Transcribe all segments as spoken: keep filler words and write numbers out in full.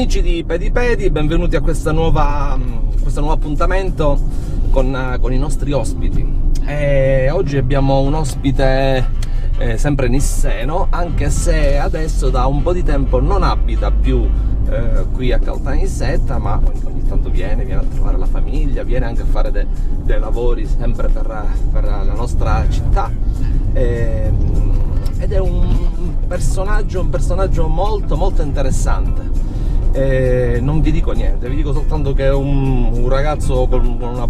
Amici di Pedipedi, benvenuti a questa nuova, questo nuovo appuntamento con, con i nostri ospiti. E oggi abbiamo un ospite eh, sempre nisseno, anche se adesso da un po' di tempo non abita più eh, qui a Caltanissetta, ma ogni tanto viene, viene a trovare la famiglia, viene anche a fare de, dei lavori sempre per, per la nostra città. E, ed è un personaggio, un personaggio molto molto interessante. E non vi dico niente, vi dico soltanto che è un, un ragazzo con una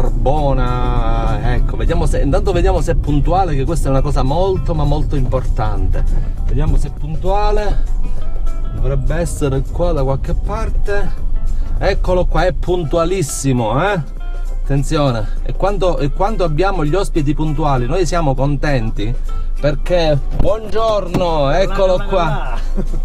barbona. Ecco, vediamo se, intanto vediamo se è puntuale, che questa è una cosa molto ma molto importante. Vediamo se è puntuale, dovrebbe essere qua da qualche parte. Eccolo qua, è puntualissimo, eh? Attenzione, e quando, e quando abbiamo gli ospiti puntuali noi siamo contenti, perché buongiorno, eccolo qua,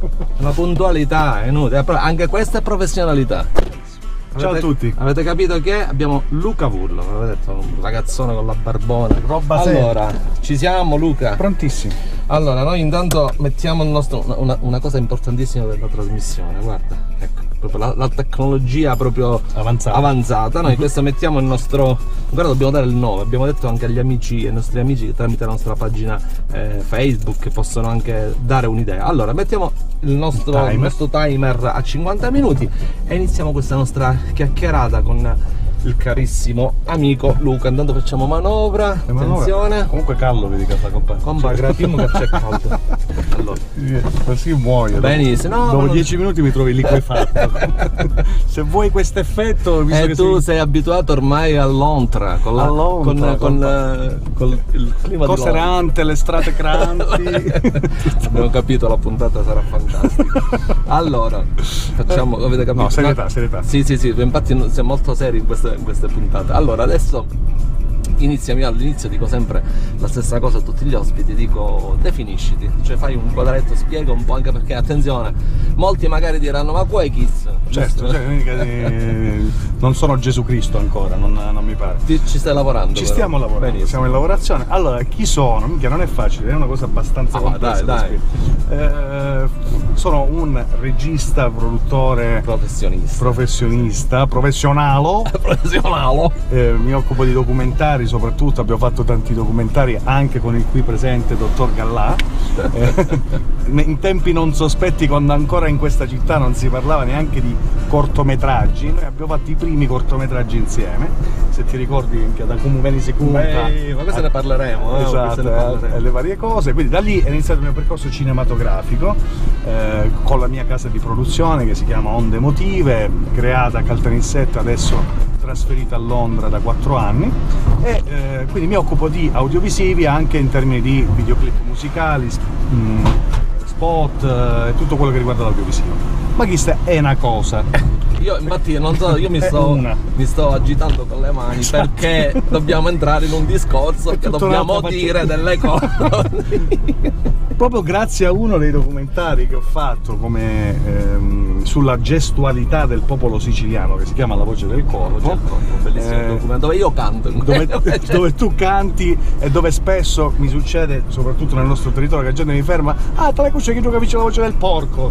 la puntualità è inutile, anche questa è professionalità. Ciao avete, a tutti. Avete capito che abbiamo Luca Vullo, avete detto, un ragazzone con la barbona. Roba allora, seria. Ci siamo, Luca? Prontissimo. Allora, noi intanto mettiamo il nostro, una, una cosa importantissima della trasmissione, guarda, ecco, proprio la, la tecnologia proprio avanzata. avanzata. Noi questo mettiamo il nostro, guarda, dobbiamo dare il nome, abbiamo detto anche agli amici, ai nostri amici che tramite la nostra pagina eh, Facebook possono anche dare un'idea. Allora, mettiamo il nostro, timer. il nostro timer a cinquanta minuti e iniziamo questa nostra chiacchierata con il carissimo amico Luca. Intanto facciamo manovra, attenzione. Comunque caldo, vedi che fa compà. Compa, gratiamo che c'è caldo. Allora, così muoio. Benissimo. No, dopo non... dieci minuti mi trovi liquefatto. Se vuoi questo effetto, visto e che tu sei... sei abituato ormai all'Londra, con, la, con, con, con, con il clima cose di Londra. erante, le strade cranti. Abbiamo capito, la puntata sarà fantastica. Allora, facciamo, avete capito? No, serietà, serietà. Sì, sì, sì, infatti siamo molto seri in queste, in queste puntate. Allora, adesso iniziamo. Io all'inizio dico sempre la stessa cosa a tutti gli ospiti, dico definisciti, cioè fai un quadretto, spiega un po', anche perché attenzione, molti magari diranno ma qua è Kiss. Certo, cioè, eh, non sono Gesù Cristo ancora, non, non mi pare. Ti, ci stai lavorando? Ci però. stiamo lavorando, Benissimo. Siamo in lavorazione. Allora, chi sono? Minchia, non è facile, è una cosa abbastanza ah, complessa. Dai, dai. Eh, sono un regista, produttore, professionista, professionista, professionalo. professionalo. Eh, mi occupo di documentari, soprattutto abbiamo fatto tanti documentari anche con il qui presente dottor Gallà, eh, in tempi non sospetti, quando ancora in questa città non si parlava neanche di cortometraggi. Noi abbiamo fatto i primi cortometraggi insieme, se ti ricordi, da Come Veni Secunda. Beh, ma questo ne parleremo, eh, esatto, ne parleremo. E le varie cose. Quindi da lì è iniziato il mio percorso cinematografico, eh, con la mia casa di produzione che si chiama Onde Emotive, creata a Caltanissetta, adesso trasferita a Londra da quattro anni, e eh, quindi mi occupo di audiovisivi anche in termini di videoclip musicali, mh, spot e eh, tutto quello che riguarda l'audiovisivo. Ma questa è una cosa. Io infatti non so, io mi sto, mi sto agitando con le mani, esatto, perché dobbiamo entrare in un discorso che dobbiamo dire delle cose. Proprio grazie a uno dei documentari che ho fatto come ehm, sulla gestualità del popolo siciliano, che si chiama La Voce del Corpo, un bellissimo eh, documento dove io canto, dove, dove tu canti e dove spesso mi succede, soprattutto nel nostro territorio, che la gente mi ferma: ah, te la cuccia che gioca vicino alla voce del porco.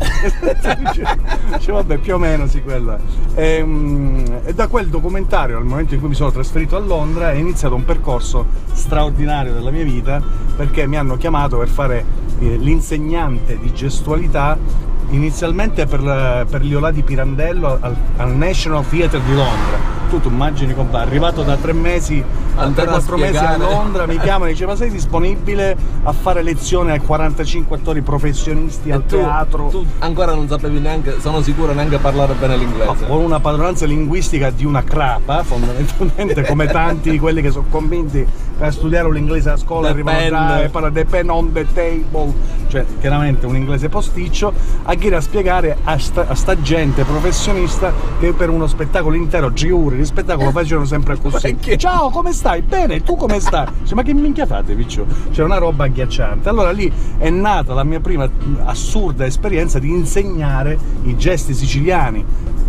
Dice, vabbè, più o meno sì, quella. E, e da quel documentario, al momento in cui mi sono trasferito a Londra, è iniziato un percorso straordinario della mia vita, perché mi hanno chiamato per fare l'insegnante di gestualità, inizialmente per, per Liolà di Pirandello al, al National Theatre di Londra. Tu tu immagini, compa, arrivato da tre mesi, tre quattro mesi a Londra, mi chiama e dice: ma sei disponibile a fare lezione a quarantacinque attori professionisti al tu, teatro? Tu ancora non sapevi neanche, sono sicuro, neanche parlare bene l'inglese. Ho una padronanza linguistica di una crapa, fondamentalmente, come tanti di quelli che sono convinti per studiare l'inglese a scuola, arrivano già e parlano the pen on the table, cioè chiaramente un inglese posticcio, a chi a spiegare a sta, a sta gente professionista che per uno spettacolo intero, giuri di spettacolo, facevano sempre così: ciao, come stai? Bene, tu come stai? Cioè, ma che minchia fate, piccio? C'è una roba agghiacciante. Allora lì è nata la mia prima assurda esperienza di insegnare i gesti siciliani,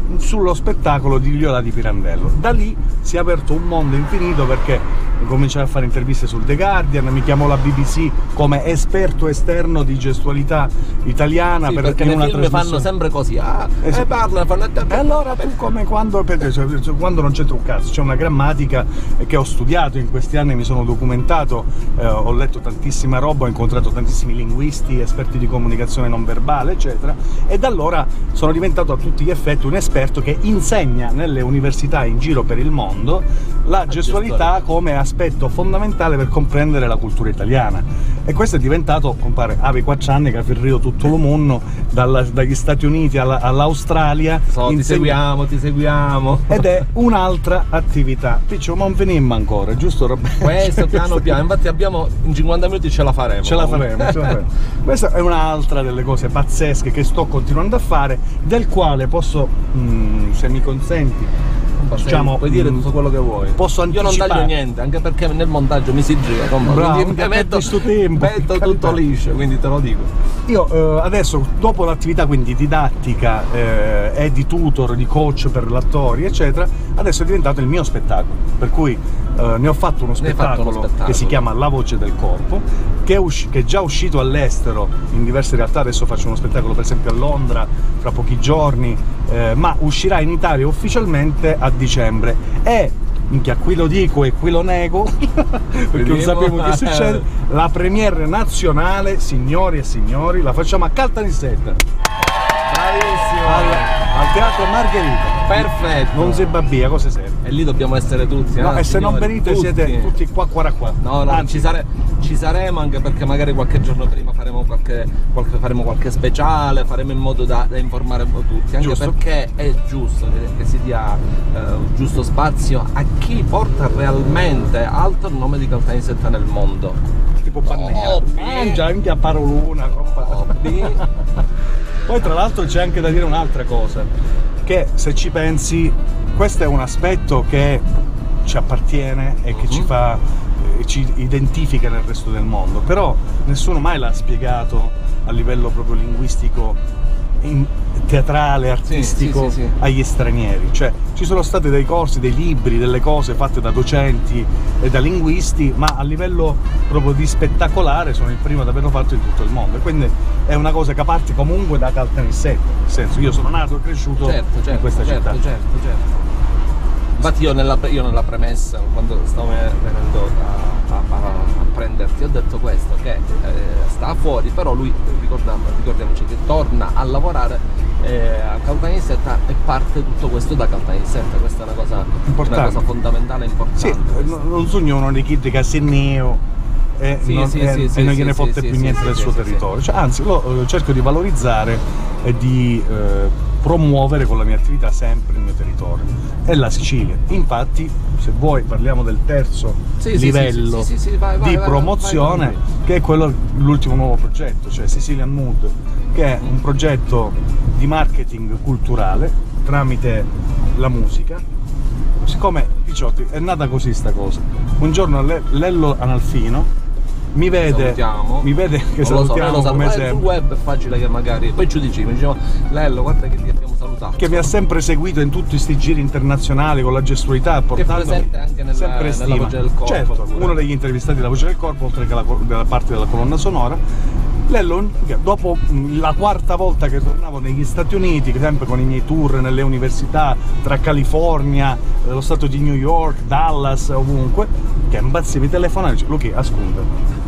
sullo spettacolo di Liola di Pirandello. Da lì si è aperto un mondo infinito, perché cominciai a fare interviste sul The Guardian, mi chiamò la B B C come esperto esterno di gestualità italiana, sì, per, perché in nei una film fanno sempre così, ah, esatto. e parla, fanno... E allora tu, come quando, quando non c'entra un cazzo, c'è una grammatica che ho studiato in questi anni, mi sono documentato, eh, ho letto tantissima roba, ho incontrato tantissimi linguisti, esperti di comunicazione non verbale, eccetera, e da allora sono diventato a tutti gli effetti un esperto che insegna nelle università in giro per il mondo la gestualità come aspetto fondamentale per comprendere la cultura italiana. E questo è diventato, compare, ave quattro anni che ha ferrito tutto il mondo, dalla, dagli Stati Uniti all'Australia. So, ti seguiamo, ti seguiamo. Ed è un'altra attività. Piccio, ma non venimmo ancora, giusto Roberto? Questo piano piano, infatti abbiamo, in cinquanta minuti ce la faremo. Ce la faremo, ce la faremo. Questa è un'altra delle cose pazzesche che sto continuando a fare, del quale posso, mh, se mi consenti, diciamo, puoi dire tutto quello che vuoi. Posso anticipare. Io non taglio niente, anche perché nel montaggio mi si gira, come, bravo, quindi metto, sto tempo, metto tutto liscio, quindi te lo dico. Io eh, adesso, dopo l'attività quindi didattica eh, e di tutor, di coach per l'attori, eccetera, adesso è diventato il mio spettacolo, per cui eh, ne ho fatto uno spettacolo, fatto uno spettacolo che si chiama La Voce del Corpo, che è, che è già uscito all'estero in diverse realtà. Adesso faccio uno spettacolo per esempio a Londra fra pochi giorni, eh, ma uscirà in Italia ufficialmente a dicembre. E minchia, qui lo dico e qui lo nego perché non sappiamo che succede, la premiere nazionale, signori e signori, la facciamo a Caltanissetta, bravissimo, al, al Teatro Margherita. Perfetto, non si babbia, cosa serve? E lì dobbiamo essere tutti, no, eh, e se non venite tutti. Siete tutti qua qua qua. No, no, Anzi, ci, sare ci saremo, anche perché magari qualche giorno prima faremo qualche, qualche, faremo qualche speciale, faremo in modo da, da informare un po' tutti, anche giusto. Perché è giusto che, che si dia eh, giusto spazio a chi porta realmente alto il nome di Caltanissetta nel mondo. Tipo Pannella, mangia anche a paroluna. Poi tra l'altro c'è anche da dire un'altra cosa, che se ci pensi questo è un aspetto che ci appartiene e che uh-huh. ci fa, eh, ci identifica nel resto del mondo, però nessuno mai l'ha spiegato a livello proprio linguistico, in, teatrale, artistico, sì, sì, sì, sì. agli stranieri. Cioè ci sono stati dei corsi, dei libri, delle cose fatte da docenti e da linguisti, ma a livello proprio di spettacolare sono il primo ad averlo fatto in tutto il mondo, e quindi è una cosa che parte comunque da Caltanissetta, nel senso, io sono nato e cresciuto certo, certo, in questa certo, città. Certo, certo. Infatti io nella, io nella premessa, quando stavo venendo a, a, a prenderti, ho detto questo, che eh, sta fuori, però lui, ricordiamoci che torna a lavorare eh, a Caltanissetta e parte tutto questo da Caltanissetta. Questa è una cosa, una cosa fondamentale e importante. Sì, non sogno uno dei kid che si neo e sì, non, sì, e, sì, e sì, non sì, gliene sì, fotte sì, più sì, niente sì, del sì, suo sì, territorio. Cioè, anzi, lo eh, cerco di valorizzare e di eh, promuovere con la mia attività sempre il mio territorio. È la Sicilia. Infatti, se vuoi, parliamo del terzo sì, livello sì, sì, sì, sì, vai, vai, di vai, promozione, vai, vai, vai. che è quello, l'ultimo nuovo progetto, cioè Sicilian Mood, che è un progetto di marketing culturale tramite la musica. Siccome, Picciotti, è nata così sta cosa. Un giorno Lello Analfino mi vede, mi vede che non salutiamo so, come sempre. sempre. Sul web è facile che magari, poi ci dici, mi diceva Lello, guarda che ti abbiamo salutato. Che mi ha sempre seguito in tutti questi giri internazionali con la gestualità, portandomi anche nella, sempre stima. nella Voce del Corpo. Certo, uno degli intervistati della Voce del Corpo, oltre che la, della parte della colonna sonora. Lello, dopo la quarta volta che tornavo negli Stati Uniti, sempre con i miei tour nelle università, tra California, lo stato di New York, Dallas, ovunque, che imbazzi, mi telefonava e dice, Luchi, ascolta,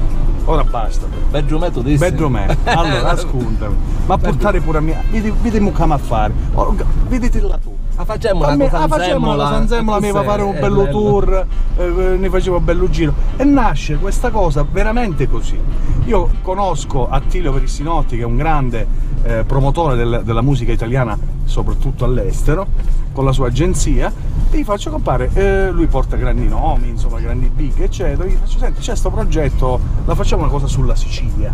ora basta. Bedroom tu dici? Bedroom allora ascoltami, ma portare pure a mia, vedi, vedi come a fare, vedete là tu. Ah, facciamo una me, cosa ah, facciamo una cosa insieme, mi fa fare un bello bello. tour, eh, ne facevo un bello giro, e nasce questa cosa veramente così. Io conosco Attilio Verissinotti, che è un grande eh, promotore del, della musica italiana, soprattutto all'estero, con la sua agenzia, e gli faccio compare, eh, lui porta grandi nomi, insomma grandi big, eccetera, gli faccio, senti, c'è questo progetto, la facciamo una cosa sulla Sicilia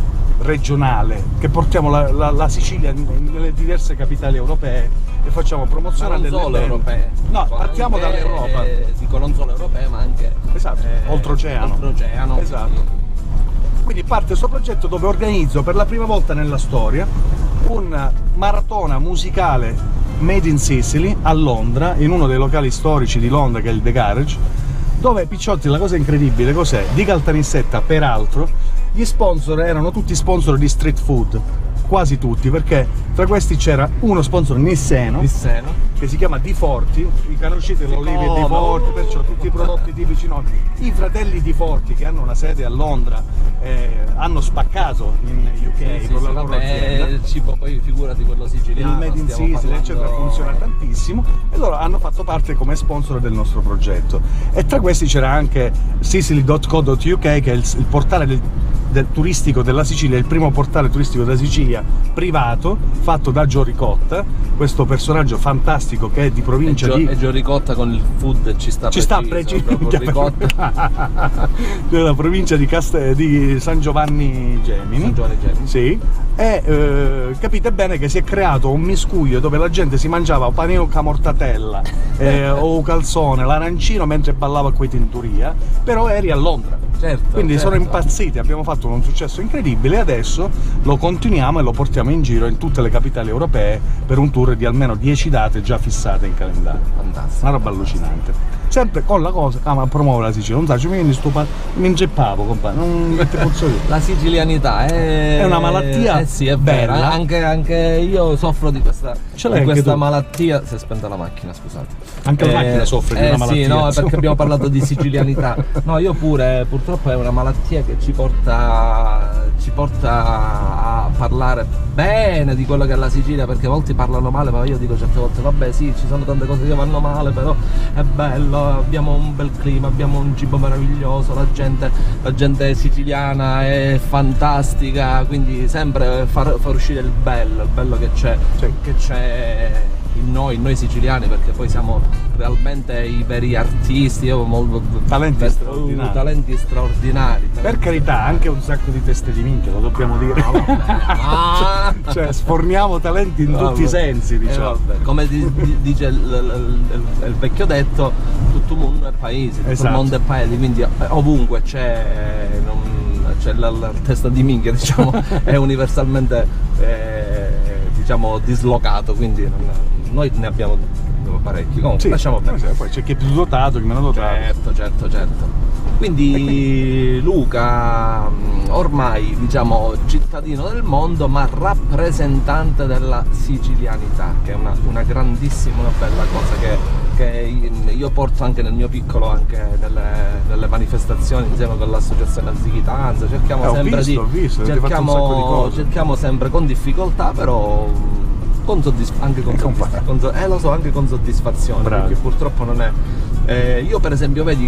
regionale, che portiamo la, la, la Sicilia nelle diverse capitali europee e facciamo promozione delle solo europee. No, partiamo dall'Europa. Eh, dico non solo europee, ma anche esatto, eh, oltreoceano. oltreoceano. Esatto. Sì. Quindi parte questo progetto dove organizzo per la prima volta nella storia una maratona musicale Made in Sicily a Londra, in uno dei locali storici di Londra che è il The Garage, dove Picciotti, la cosa incredibile cos'è? Di Caltanissetta, peraltro, gli sponsor erano tutti sponsor di street food, quasi tutti, perché tra questi c'era uno sponsor nisseno, Nisseno. che si chiama Di Forti, i canociti dell'Olivia e Di Forti, perciò tutti i prodotti tipici nostri. I fratelli Di Forti, che hanno una sede a Londra, eh, hanno spaccato in U K Sì, sì, con la sì, loro vabbè, azienda. il cibo, poi figurati quello siciliano. Il Made in stiamo Sicily, parlando- eccetera, funziona tantissimo, e loro hanno fatto parte come sponsor del nostro progetto. E tra questi c'era anche Sicily punto co punto U K, che è il, il portale del, del turistico della Sicilia, il primo portale turistico della Sicilia privato, fatto da Gio Ricotta, questo personaggio fantastico che è di provincia e Gio, di... e Gio Ricotta con il food ci sta Ci sta preciso, preciso, proprio Ricotta. della provincia di, Caste- di San Giovanni Gemini. San Giovanni Gemini. Sì. E eh, capite bene che si è creato un miscuglio dove la gente si mangiava panino mortatella eh, o calzone, l'arancino mentre ballava qui tinturia, però eri a Londra. Certo, Quindi certo. sono impazziti, abbiamo fatto un successo incredibile e adesso lo continuiamo e lo portiamo in giro in tutte le capitali europee per un tour di almeno dieci date già fissate in calendario. Fantastico. Una roba allucinante. Sempre con la cosa, ah, ma promuove la Sicilia, non sai, mi vieni stupato, mi ingeppavo, compagno, non che te posso dire. La sicilianità è... È una malattia eh sì, è bella. vera. Anche, anche io soffro di questa, Ce l'hai di anche questa tu? malattia. Si è spenta la macchina, scusate. Anche la macchina soffre di eh una malattia, Sì, no, insomma. perché abbiamo parlato di sicilianità. No, io pure, purtroppo è una malattia che ci porta, ci porta a parlare bene di quello che è la Sicilia, perché molti parlano male, ma io dico certe volte, vabbè sì, ci sono tante cose che vanno male, però è bello, abbiamo un bel clima, abbiamo un cibo meraviglioso, la gente, la gente siciliana è fantastica, quindi sempre far, far uscire il bello, il bello che c'è, Sì. che c'è in noi, in noi siciliani, perché poi siamo realmente i veri artisti, io molto, Talenti uh, straordinari. talenti straordinari. Per carità, anche un sacco di teste di minchia, lo dobbiamo dire. Ah, vabbè. Ah! Cioè, sforniamo talenti in Vabbè. tutti i sensi, Eh, diciamo. vabbè, come di- di- dice il, il- il- il vecchio detto, tutto il mondo è paese, tutto Esatto. il mondo è paese, quindi eh, ovunque c'è, eh, non- c'è la, la testa di minchia, diciamo, è universalmente eh, diciamo dislocato, quindi non- noi ne abbiamo parecchi. Comunque, Sì, lasciamo perdere. eh, poi c'è chi è più dotato, chi meno dotato. Certo, certo, certo. Quindi Luca, mh, ormai diciamo cittadino del mondo, ma rappresentante della sicilianità, che è una, una grandissima, una bella cosa che, che io porto anche nel mio piccolo, anche nelle, nelle manifestazioni insieme con l'associazione Anzichitanza. Cerchiamo Eh, ho sempre visto, di ho visto, avete fatto un sacco di cerchiamo, cose. cerchiamo sempre con difficoltà, però con soddisf- anche con, E con soddisf- fa- con so- eh, lo so, anche con soddisfazione, Bravi. perché purtroppo non è. Eh, io per esempio vedi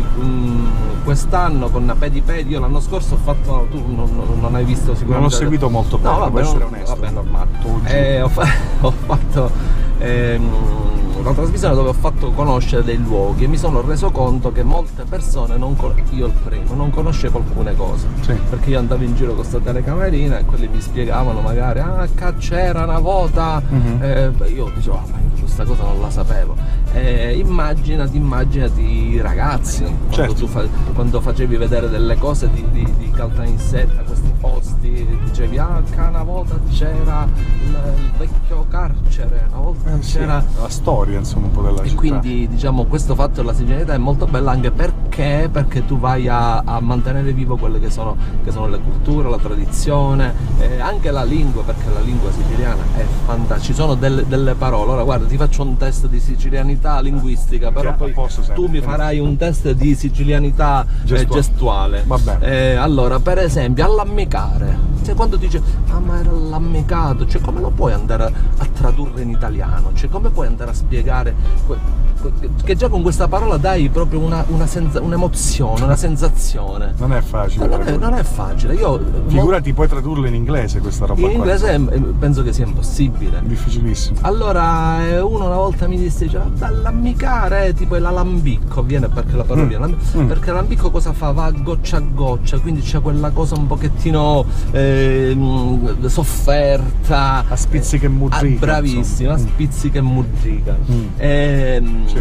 mh, quest'anno con Pedi Pedi, io l'anno scorso ho fatto, tu non, non- non hai visto sicuramente, Non ho seguito molto bene, no, vabbè, devo essere non- onesto. vabbè, normale. Te lo giuro. Eh, ho, fa- ho fatto ehm, una trasmissione dove ho fatto conoscere dei luoghi e mi sono reso conto che molte persone, non con- io il primo, non conoscevo alcune cose, Sì. perché io andavo in giro con questa telecamerina e quelli mi spiegavano magari, ah, ca- c'era una volta, Mhm. eh, beh, io dicevo, ah, ma io questa cosa non la sapevo. Eh, immaginati, immaginati i ragazzi, quando, Certo. tu fa- quando facevi vedere delle cose di, di, di Caltanissetta, questi posti, dicevi, ah, ca- una volta c'era il, il vecchio carcere, una volta Eh, sì, c'era... la storia, insomma, un po' della E città. quindi diciamo questo fatto della sicilianità è molto bella anche perché, perché tu vai a, a mantenere vivo quelle che sono, che sono le culture, la tradizione, eh, anche la lingua, perché la lingua siciliana è fantastica, ci sono delle, delle parole, ora guarda ti faccio un test di sicilianità linguistica, però Che a poi posto sempre. tu mi farai un test di sicilianità eh, Gestuale. gestuale. Va bene. Eh, allora per esempio all'ammicare, cioè quando dice ah ma era l'ammicato, cioè come lo puoi andare a, a tradurre in italiano, cioè come puoi andare a spiegare que- que- che già con questa parola dai proprio una, una senza- un'emozione, una sensazione. Non è facile. Non è, non è facile, io Figurati, puoi tradurlo in inglese questa roba in qua. inglese è- penso che sia impossibile. Difficilissimo. Allora eh, uno una volta mi disse, diceva, dall'ammicare tipo è l'alambicco, viene perché la parola Mm, viene, mm. perché l'alambicco cosa fa? Va a goccia a goccia, quindi c'è quella cosa un pochettino eh, mh, sofferta. A spizzica e mudrica, Ah, bravissima, a insomma. Mm. spizzica e mudrica. Mm. Ehm, Sì.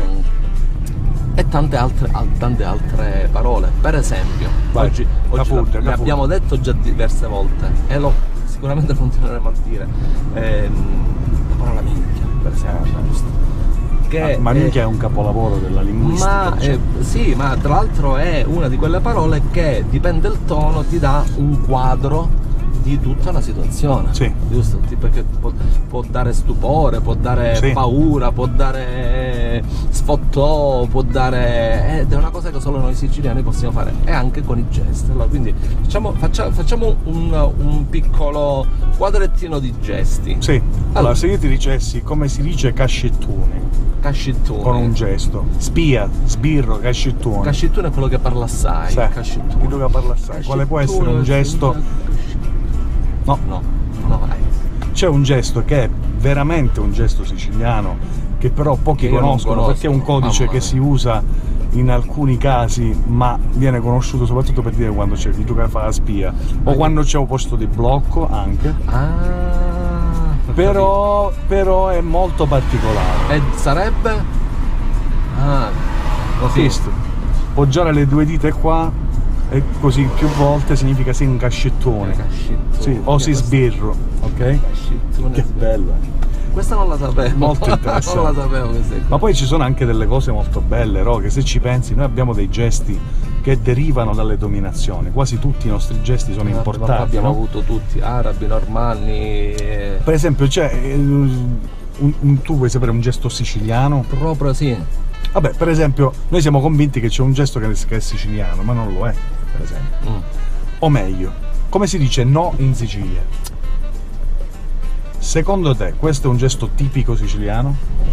E tante altre, al- tante altre parole, per esempio, Vai, oggi, da oggi punta, le da abbiamo detto già diverse volte e lo sicuramente continueremo a dire. Ehm, parola minchia, per esempio, giusto? Che, ah, ma minchia eh, è un capolavoro della linguistica. Ma cioè. eh, sì, ma tra l'altro è una di quelle parole che dipende il tono, ti dà un quadro di tutta una situazione. Sì. Giusto? Perché può, può dare stupore, può dare Sì. paura, può dare sfottò, può dare. Ed è una cosa che solo noi siciliani possiamo fare. E anche con i gesti. Allora, quindi facciamo, faccia, facciamo un, un piccolo quadrettino di gesti. Sì. Allora, Allora. se io ti dicessi come si dice cascettone Cascittone. con un gesto, spia, sbirro, cascettone. Cascittone è quello che parla assai. Sì. Cascittone. Quello che parla assai. Quale può essere un gesto? No, No, no, vai. c'è un gesto che è veramente un gesto siciliano, che però pochi Che io non conoscono, conosco. perché è un codice Mamma che mia. si usa in alcuni casi, ma viene conosciuto soprattutto per dire quando c'è chi gioca a fare la spia, o quando c'è un posto di blocco anche. Ah, ho Però, però è molto particolare. capito. E sarebbe? Ah, così. Visto? Poggiare le due dita qua e così più volte significa sì un cascettone. Cascittone. Sì, o si Questa- sbirro, ok? Cascittone. Che bella. Questa non la sapevo. Molto interessante. Non la sapevo questa qua. Ma poi ci sono anche delle cose molto belle, Ro, che se ci pensi noi abbiamo dei gesti che derivano dalle dominazioni, quasi tutti i nostri gesti sono Ah, importati, abbiamo no? avuto tutti, arabi, normanni. eh, Per esempio c'è eh, un, un- tu vuoi sapere un gesto siciliano? Proprio sì. Vabbè, per esempio noi siamo convinti che c'è un gesto che che è siciliano, ma non lo è, per esempio. Mm. O meglio, come si dice no in Sicilia? Secondo te questo è un gesto tipico siciliano?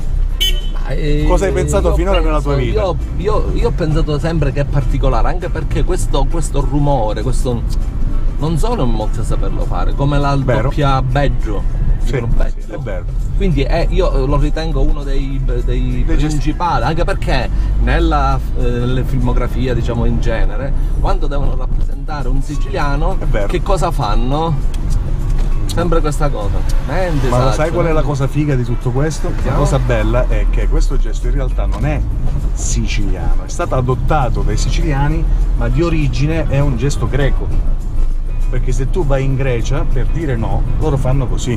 Eh, Cosa hai pensato io finora nella penso- tua vita? Io, io- io ho pensato sempre che è particolare, anche perché questo, questo rumore, questo non sono in molti a saperlo fare, come la Vero. doppia beggio. Sì, dicono sì, beggio. è vero. Quindi è- io lo ritengo uno dei, dei Dei gesti- principali, anche perché nella eh, filmografia, diciamo in genere, quando devono rappresentare un siciliano, È vero. che cosa fanno? Sempre questa cosa. Mente, Ma lo esatto, sai qual è la mente. cosa figa di tutto questo? La Vediamo. cosa bella è che questo gesto in realtà non è siciliano, è stato adottato dai siciliani, ma di origine è un gesto greco. Perché se tu vai in Grecia per dire no, loro fanno così.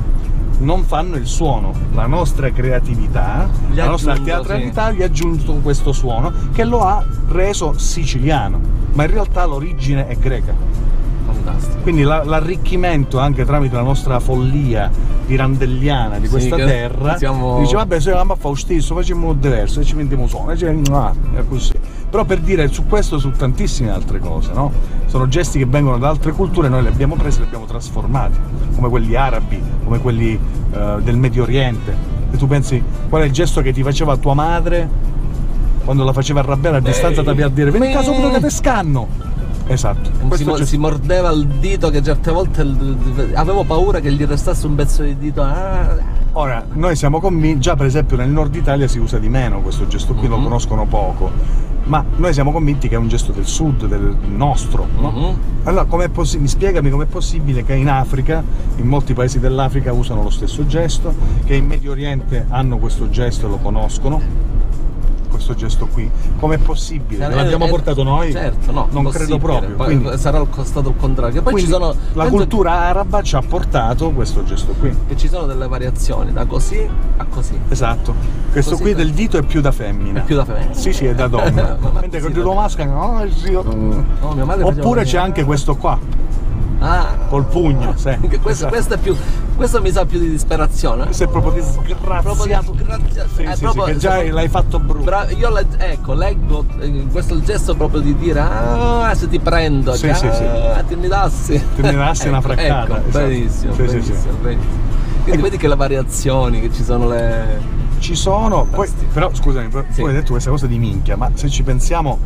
Non fanno il suono. La nostra creatività, Gli la nostra aggiungo, teatralità gli ha aggiunto questo suono che lo ha reso siciliano, ma in realtà l'origine è greca. Fantastico. Quindi la- l'arricchimento anche tramite la nostra follia pirandelliana di Sì, questa che terra siamo- dice vabbè se andiamo a fare lo stesso facciamo un diverso e ci mettiamo suono e ci- ah, è così. Però per dire su questo su tantissime altre cose, no? Sono gesti che vengono da altre culture, noi li abbiamo presi e li abbiamo trasformati, come quelli arabi, come quelli eh, del Medio Oriente. E tu pensi qual è il gesto che ti faceva tua madre quando la faceva arrabbiare a distanza da per dire vieni in casa pure che te scanno. Esatto. Si, Questo mo- gesto- si mordeva il dito, che certe volte il- avevo paura che gli restasse un pezzo di dito. Ah, Ora, noi siamo convinti, già per esempio nel nord Italia si usa di meno questo gesto qui, lo Mhm. conoscono poco, ma noi siamo convinti che è un gesto del sud, del nostro, no? Mhm. Allora, com'è possibile, spiegami com'è possibile che in Africa, in molti paesi dell'Africa usano lo stesso gesto, che in Medio Oriente hanno questo gesto e lo conoscono, questo gesto qui, com'è possibile? Eh, L'abbiamo eh, portato noi? Certo, no, non credo impossibile. proprio. Poi Quindi, sarà il costato il contrario. Che poi quindi ci sono. la penso cultura araba ci ha portato questo gesto qui. Che ci sono delle variazioni, da così a così. Esatto, questo Così qui per- del dito è più da femmina. È più da femmina. Sì, sì, è da donna. Ma- Mentre sì, con il da- dito maschio, no, sì, oh. No, mia madre faceva Oppure così. c'è anche questo qua, Ah, col pugno, sì. che questo, Esatto. questo è più. Questo mi sa più di disperazione. Questo è proprio Proprio di disgraziato. grazia. Sì, è sì, proprio- sì, che già se- l'hai fatto brutto. Bra- io le- ecco, leggo eh, questo è il gesto proprio di dire ah se ti prendo, Sì, che, sì, sì. ah, ti mi dassi. Ti mi dassi una Ecco, fraccata, ecco, esatto. benissimo, Sì, sì, benissimo, sì. benissimo. Quindi vedi che le variazioni, che ci sono le. Ci sono, poi, Fantastico. però scusami, però, Sì. tu hai detto questa cosa di minchia, ma se ci pensiamo,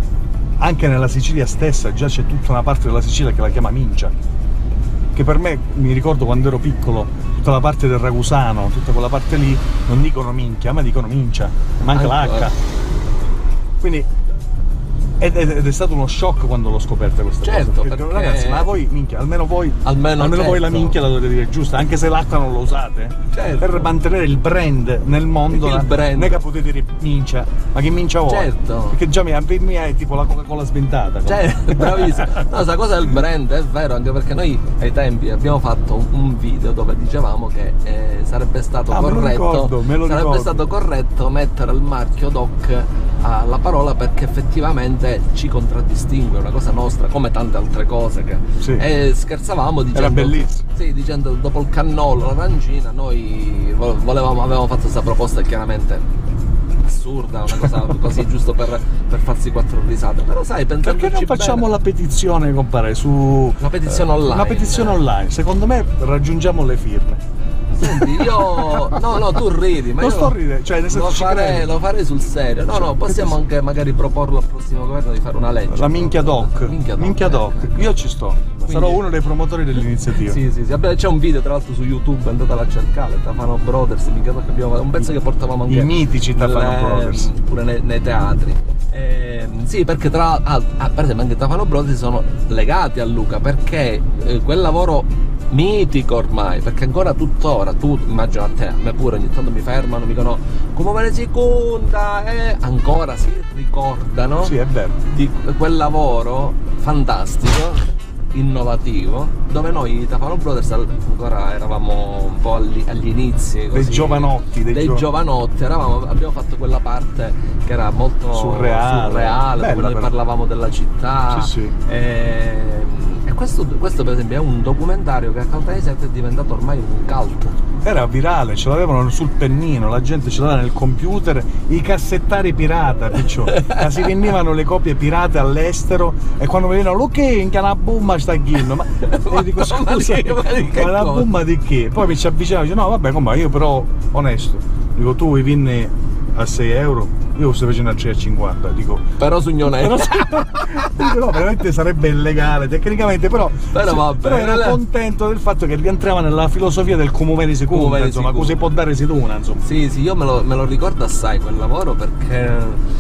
anche nella Sicilia stessa già c'è tutta una parte della Sicilia che la chiama mincia. Che per me, mi ricordo quando ero piccolo, tutta la parte del ragusano, tutta quella parte lì, non dicono minchia, ma dicono mincia, manca Anche- l'H. Quindi Ed, ed, ed è stato uno shock quando l'ho scoperta questa certo, cosa. Perché, perché... ragazzi, ma voi, minchia, almeno voi, almeno, almeno certo. voi la minchia la dovete dire giusta, anche se l'acqua non lo usate. Certo. Per mantenere il brand nel mondo, Il la, brand. non è che potete dire mincia, ma che mincia vuoi? Certo. Perché già mi, mi è tipo la Coca-Cola sventata. Cioè, bravissimo. No, sta cosa del brand è vero, anche perché noi ai tempi abbiamo fatto un, un video dove dicevamo che eh, sarebbe stato ah, corretto me lo ricordo, me lo sarebbe ricordo. stato corretto mettere il marchio Doc alla parola, perché effettivamente ci contraddistingue, è una cosa nostra, come tante altre cose che Sì. e scherzavamo dicendo, era bellissimo. sì, dicendo dopo il cannolo, l'arancina, noi volevamo, avevamo fatto questa proposta chiaramente assurda, una cosa così giusto per, per farsi quattro risate. Però sai, pensandoci Perché non facciamo bene, la petizione, compare, su una petizione eh, online. Una petizione online, secondo me raggiungiamo le firme. Senti, io no, no, tu ridi, ma non io sto ridendo, cioè nel senso lo ci farei, credo. lo farei sul serio. No, no, possiamo anche magari proporlo al prossimo governo di fare una legge. La minchia doc, Minchia doc, minchia eh. doc. Io ci sto, sarò uno dei promotori dell'iniziativa. Sì, sì, sì. Abbiamo- c'è un video tra l'altro su YouTube, andatela a cercare, Tafano Brothers, minchia doc, abbiamo fatto un pezzo che portavamo anche I mitici Tafano nelle- Brothers. pure nei, nei teatri. Ehm, sì, perché tra ah, ah, per esempio anche Tafano Brothers sono legati a Luca, perché eh, quel lavoro mitico ormai, perché ancora tuttora, tu immagino a te, a me pure ogni tanto mi fermano, mi dicono come ve ne si conta, eh? Ancora si ricordano Sì, è vero. di quel lavoro fantastico, innovativo, dove noi Tafano Brothers ancora eravamo un po' agli, agli inizi così, Dei giovanotti, dei dei gio- giovanotti, eravamo, abbiamo fatto quella parte che era molto Surreale. surreale, Bella, dove noi però. parlavamo della città. Sì, sì. E, e questo, questo per esempio è un documentario che a Caltanissetta è diventato ormai un cult. Era virale, ce l'avevano sul pennino, la gente ce l'aveva nel computer, i cassettari pirata, piccio. Ma si vendevano le copie pirate all'estero e quando venivano lo che in canabumma sta ghino, ma io dico Ma scusa, di- ma di che ma la cosa? bomba di che? Poi mi ci avvicinavo e dice no vabbè come io però onesto, dico tu i vinni a sei euro, io lo sto facendo a tre e cinquanta, dico Però sugnonetto. però, dico, no, veramente sarebbe illegale tecnicamente, però, Però sì, vabbè, però ero eh. contento del fatto che rientrava nella filosofia del comune secunda, Comune insomma, secunda. così può dare siduna, insomma. Sì, sì, io me lo, me lo ricordo assai quel lavoro, perché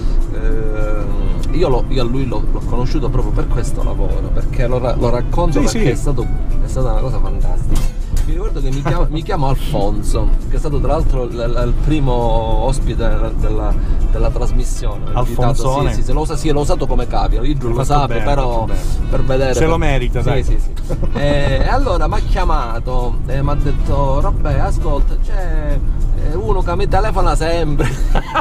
eh, io, lo- io a lui l'ho, l'ho conosciuto proprio per questo lavoro, perché lo, ra- lo racconto Sì, perché sì. È, stato, è stata una cosa fantastica. Mi ricordo che mi chiamo, mi chiamo Alfonso, che è stato tra l'altro il, il primo ospite della, della trasmissione. Alfonsone. Sì, sì, se l'ho, usa- sì, l'ho usato come cavio, io giuro, lo Hai fatto sape, bene, però hai fatto bene. per vedere. Se per- lo merita, sì, dai. sì, sì. E allora mi ha chiamato e mi ha detto, Robè, ascolta, c'è eh, uno che mi telefona sempre.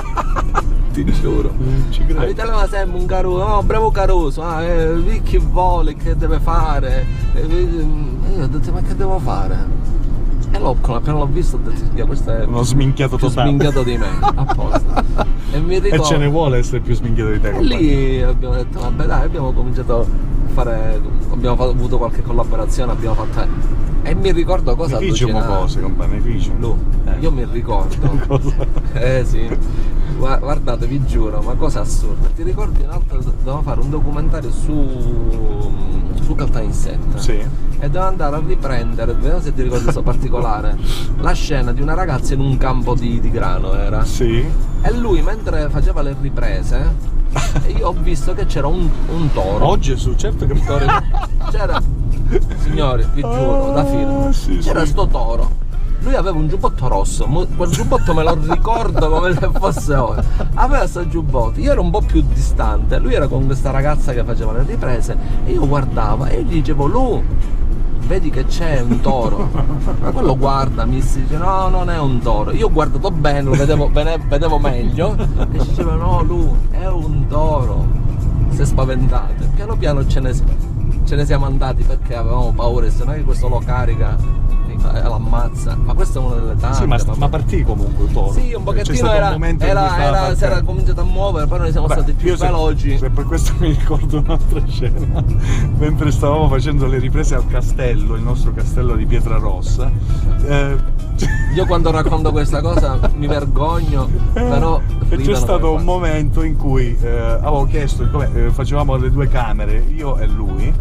Ti giuro. Ci Mi credo. telefona sempre un Caruso, no, bravo Caruso, ah, eh, chi vuole, che deve fare? E io ho detto, ma che devo fare? E l'ho, appena l'ho visto ho detto, "Dio, questo è Uno sminchiato più totale. sminchiato di me, a posto." E mi E ricordo, ce ne vuole essere più sminchiato di te, compagno. lì abbiamo detto, vabbè dai, abbiamo cominciato a fare, abbiamo fatto- avuto qualche collaborazione, abbiamo fatto... E mi ricordo cosa Ne facciamo allucinante. cose, compagno, ne facciamo. Lu, Eh. io mi ricordo. Cosa? Eh sì, Gua- guardate, vi giuro, ma cosa assurda. Ti ricordi un altro, dovevamo fare un documentario su, su Caltanissetta? Sì. E dovevamo andare a riprendere, vediamo se ti ricordi questo particolare, la scena di una ragazza in un campo di, di grano era. Sì. E lui mentre faceva le riprese, io ho visto che c'era un, un toro. Oh Gesù, certo che mi C'era, signori, vi giuro, da film, Ah, sì, c'era sì. sto toro. Lui aveva un giubbotto rosso, mo- quel giubbotto me lo ricordo come se fosse ora. Aveva questo giubbotto, io ero un po' più distante, lui era con questa ragazza che faceva le riprese e io guardavo e gli dicevo, Lu, vedi che c'è un toro. Ma quello guarda, mi si dice, no, non è un toro. Io ho guardato bene, lo vedevo, bene- vedevo meglio e ci diceva, no, Lu, è un toro. Si è spaventato. Piano piano ce ne, ce ne siamo andati perché avevamo paura, se non è che questo lo carica e l'ammazza. Ma questa è una delle tante. Sì, ma, sta- ma- ma partì comunque il toro. sì, un C'è pochettino stato era, un momento in cui era, stava era, si partendo. era cominciato a muovere, poi noi siamo Beh, stati più io se- veloci. se per questo mi ricordo un'altra scena. Mentre stavamo facendo le riprese al castello, il nostro castello di Pietrarossa, eh, Io quando racconto questa cosa mi vergogno, però e c'è ridono stato come un pazzi. momento in cui eh, avevo chiesto, come, eh, facevamo le due camere, io e lui,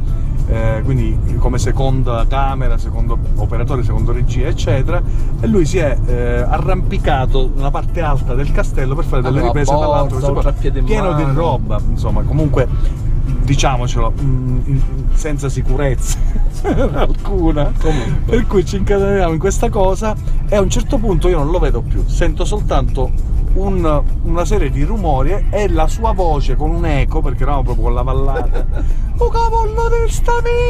eh, quindi come seconda camera, secondo operatore, secondo regia, eccetera, e lui si è eh, arrampicato nella parte alta del castello per fare delle Aveva riprese borsa, dall'alto, piede in pieno di mano. roba, insomma, comunque diciamocelo, mh, senza sicurezza alcuna. Comunque. Per cui ci incadeniamo in questa cosa e a un certo punto io non lo vedo più, sento soltanto un, una serie di rumori e la sua voce con un eco, perché eravamo proprio con la vallata. Oh cavollo di sta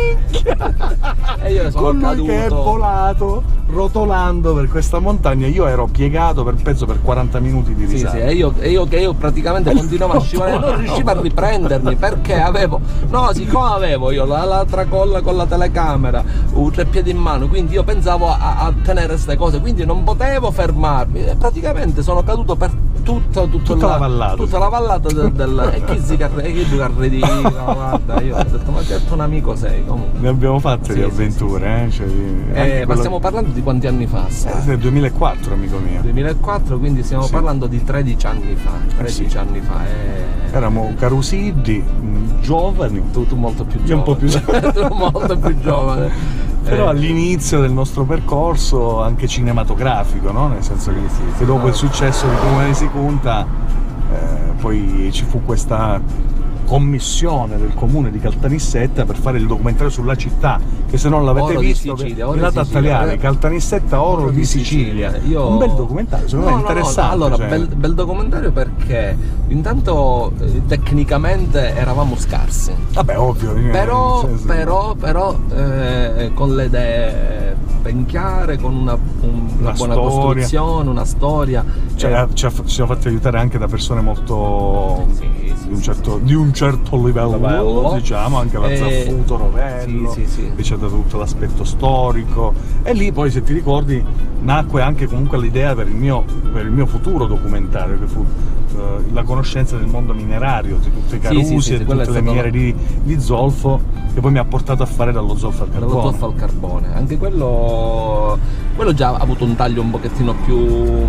minchia! E io sono Con lui caduto. che è volato, rotolando per questa montagna. Io ero piegato per penso per quaranta minuti di Sì, risata. sì, e io, e io che io praticamente continuavo a scivolare, non riuscivo a riprendermi perché avevo, no, siccome avevo io la, la tracolla con la telecamera, un treppiedi in mano, quindi io pensavo a, a tenere queste cose, quindi non potevo fermarmi, e praticamente sono caduto per tutto, tutto Tutta la, la vallata. tutta la vallata del, del e chi si carre, chi si carredino, guarda, io ho detto, ma certo un amico sei comunque. Ne abbiamo fatte Sì, di sì, avventure, eh? Cioè, di- Eh, anche ma quello- stiamo parlando di quanti anni fa? sai? Eh, del duemilaquattro, amico mio. duemilaquattro, quindi stiamo Sì. parlando di tredici anni fa, tredici sì. anni fa. eh. Eravamo carusiddi, mh, giovani, Tu, tu molto più Io un po' più giovane. Tu molto più giovane. però Eh, all'inizio del nostro percorso anche cinematografico, no? Nel senso che, sì, che sì, dopo no. il successo di Comune si conta, eh, poi ci fu questa commissione del comune di Caltanissetta per fare il documentario sulla città, che se non l'avete Oro di visto Sicilia, Oro di andate a Sicilia, tagliare eh. Caltanissetta Oro di Sicilia. Io- Un bel documentario, secondo No, me no, no, interessante. allora, cioè. bel, bel documentario perché intanto eh, tecnicamente eravamo scarsi. Vabbè, ovvio. eh, Però, nel senso- però, però eh, con le idee ben chiare, con una, un- una Una buona storia. costruzione, una storia. Cioè, eh, ci, ha- ci siamo fatti aiutare anche da persone molto Sì, sì, di, un sì, certo, di un certo livello, Livello. diciamo, anche la Eh, Zaffuto Rovello, sì, sì, sì. che ci ha dato tutto l'aspetto storico, e lì poi, se ti ricordi, nacque anche comunque l'idea per il mio, per il mio futuro documentario, che fu eh, la conoscenza del mondo minerario, di tutte le Sì, carusi sì, sì, e di quello tutte è le stato- miniere di, di zolfo, che poi mi ha portato a fare dallo zolfo al Dallo carbone. zolfo al carbone, anche quello, quello già ha avuto un taglio un pochettino più,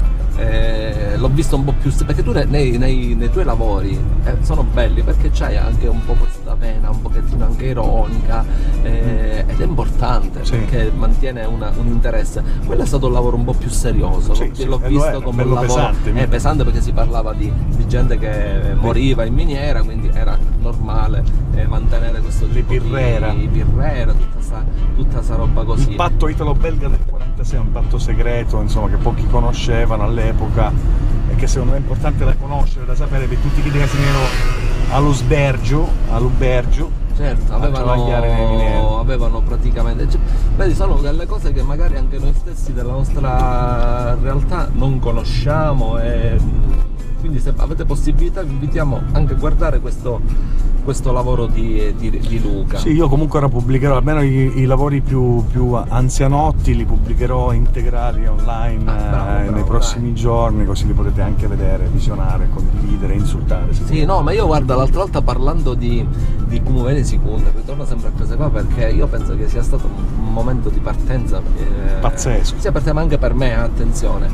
eh, l'ho visto un po' più, perché tu nei, nei- nei tuoi lavori eh, sono belli perché c'hai anche un po' questa vena un pochettino anche ironica, eh, ed è importante Sì. perché mantiene una- un interesse. Quello è stato un lavoro un po' più serioso, Sì, l'ho, sì, l'ho e lo visto era, come un bello lavoro pesante, eh, mi- pesante perché si parlava di, di gente che moriva in miniera, quindi era normale eh, mantenere questo Le tipo pirrera. di pirrera, tutta sta, tutta sta roba così. Il patto italo-belga del quarantasei è un patto segreto, insomma, che pochi conoscevano all'epoca e che secondo me è importante da conoscere, da sapere, per tutti quelli che si venivano all'Usbergio, all'Ubergio, Certo, a travagliare nei avevano, minieri. avevano praticamente, cioè, vedi, sono delle cose che magari anche noi stessi della nostra realtà non conosciamo, e quindi se avete possibilità vi invitiamo anche a guardare questo, questo lavoro di, di, di Luca. Sì, io comunque ora pubblicherò almeno i, i lavori più, più anzianotti, li pubblicherò integrali online Ah, bravo, eh, bravo, nei prossimi dai. giorni, così li potete anche vedere, visionare, condividere, insultare. se Sì, no, ma io guarda, l'altra volta parlando di, di Comune Secunda, ritorno sempre a queste qua perché io penso che sia stato un momento di partenza eh, Pazzesco. sia per te ma anche per me, attenzione.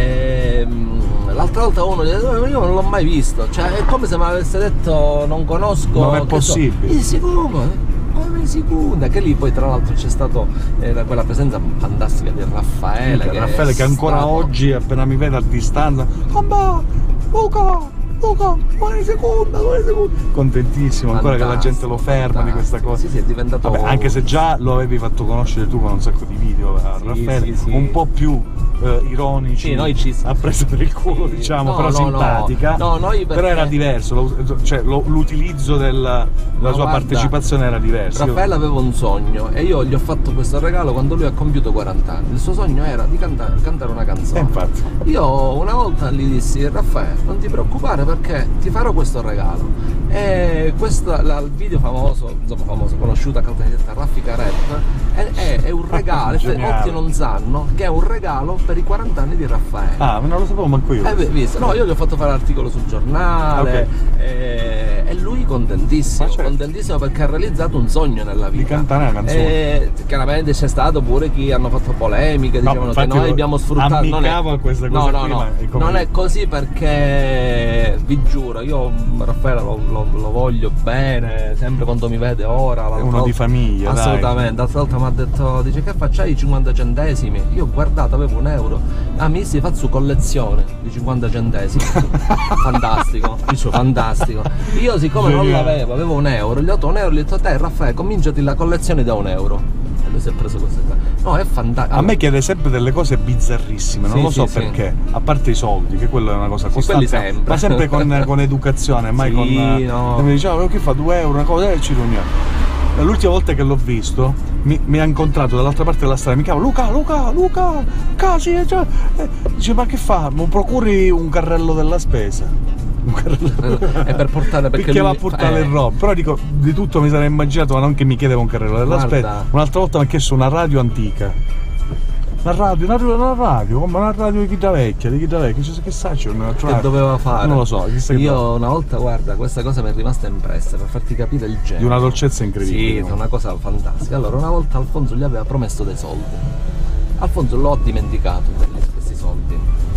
Ehm, l'altra volta uno dice, "Oh, io non l'ho mai visto", cioè è come se mi avesse detto non conosco. Non è che possibile. So, il Secunda, come Secunda, che lì poi tra l'altro c'è stato eh, quella presenza fantastica di Raffaele. Minchia, che Raffaele è che ancora stato- oggi, appena mi vede a distanza, "Mamma, Luca, Luca, buona seconda, buona seconda", contentissimo ancora che la gente lo ferma di questa fantastico. cosa. Sì, sì, è diventato. Vabbè, anche se già lo avevi fatto conoscere tu con un sacco di video a Sì, Raffaele, sì, sì. un po' più eh, ironici, Sì, noi ci- ha preso per il culo, sì. diciamo, No, però no, simpatica. no. No, noi Però perché- era diverso, lo- cioè lo- l'utilizzo del- della Ma sua guarda, partecipazione era diverso. Raffaele aveva un sogno e io gli ho fatto questo regalo quando lui ha compiuto quaranta anni. Il suo sogno era di cantare, cantare una E canzone. infatti. Io una volta gli dissi: Raffaele, non ti preoccupare perché ti farò questo regalo. E questo, la- il video famoso, insomma famoso, conosciuto a Caltanissetta, Raffica Rap, è, è- è un regalo, Geniale. molti non sanno che è un regalo per i quaranta anni di Raffaele. Ah, non lo sapevo manco io. Eh, beh, visto. No, io gli ho fatto fare l'articolo sul giornale, Ok. eh, e lui contentissimo, Ma certo. contentissimo perché ha realizzato un sogno nella vita. Di cantare una canzone. E chiaramente c'è stato pure chi hanno fatto polemiche, No, dicevano che infatti noi abbiamo sfruttato. Non è, ammicavo a questa no, cosa no, qui, no, ma è come non dire. è così perché vi giuro, io Raffaele lo, lo- lo voglio bene, sempre quando mi vede ora. È l'altra uno volta- di famiglia, dai. Assolutamente, l'altra volta mi ha detto, dice che facciai i cinquanta centesimi? Io ho guardato, avevo un euro. Ah, mi si faccio collezione di cinquanta centesimi. Fantastico, dicevo fantastico. Io siccome non Geniale. l'avevo, avevo un euro, gli ho dato un euro e gli ho detto te Raffaele, cominciati la collezione da un euro. E lui si è preso queste qua. No, è fantastico. A me chiede sempre delle cose bizzarrissime, non Sì, lo so sì, perché, a parte i soldi, che quello è una cosa Sì, costante, quelli sempre. ma sempre con, con educazione, mai Sì, con... no. E mi diceva, che fa due euro, una cosa, e ci riuniamo. L'ultima volta che l'ho visto mi, mi ha incontrato dall'altra parte della strada, mi chiama Luca, Luca, Luca, casi, cioè, eh, dice ma che fa? Mi procuri un carrello della spesa? Un carrello... È per portare perché, perché va a lui- portare eh, le robe, però dico di tutto mi sarei immaginato, ma non che mi chiedeva un carrello della Guarda. spesa. Un'altra volta mi ha chiesto una radio antica. Una radio, una radio, una radio, come una radio di chita vecchia, di chita vecchia, cioè, che sa c'è una che doveva fare. Non lo so, chissà che Io doveva- una volta, guarda, questa cosa mi è rimasta impressa per farti capire il genere. di una dolcezza incredibile. Sì, è una cosa fantastica. Allora, una volta Alfonso gli aveva promesso dei soldi. Alfonso l'ho dimenticato quelli- questi soldi.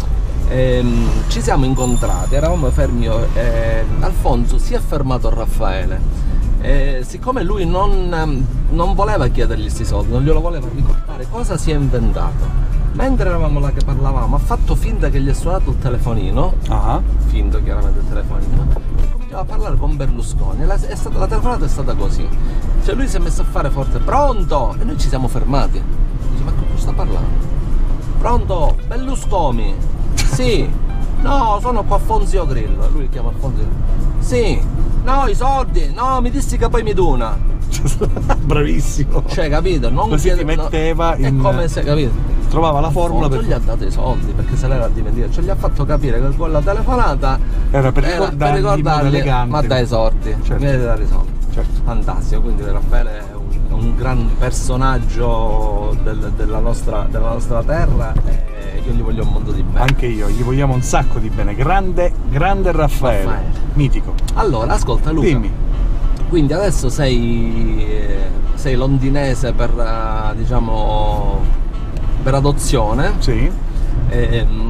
Ehm, ci siamo incontrati, eravamo fermi. eh, Alfonso si è fermato a Raffaele. E siccome lui non, ehm, non voleva chiedergli questi soldi, non glielo voleva ricordare, cosa si è inventato? Mentre eravamo là che parlavamo, ha fatto finta che gli è suonato il telefonino, Ah, finto chiaramente il telefonino, e cominciava a parlare con Berlusconi. E la, è stata, la telefonata è stata così. Cioè lui si è messo a fare forte, pronto! E noi ci siamo fermati. Dice, ma con cosa sta parlando? Pronto? Berlusconi? Sì. No, sono qua Fonzio Grillo. Lui chiama Fonzio Grillo. Sì. No, i soldi. No, mi dissi che poi mi dona. bravissimo. Cioè, capito? Non Così chiede- ti metteva no, in- È come se, capito? Trovava la formula Fonzo per gli ha dato i soldi perché se l'era dimenticato, cioè gli ha fatto capire che quella telefonata Era per ricordargli in modo elegante. ma dai sordi, Certo. mi devi dare i soldi. Certo. Fantastico, quindi Raffaele è un, è un gran personaggio del- della, nostra, della nostra terra e io gli voglio un mondo di bene. Anche io, gli vogliamo un sacco di bene. Grande, grande Raffaele. Raffaele. Mitico. Allora, ascolta Luca, Dimmi. quindi adesso sei, sei londinese per, eh, diciamo, per adozione. Sì? Ehm,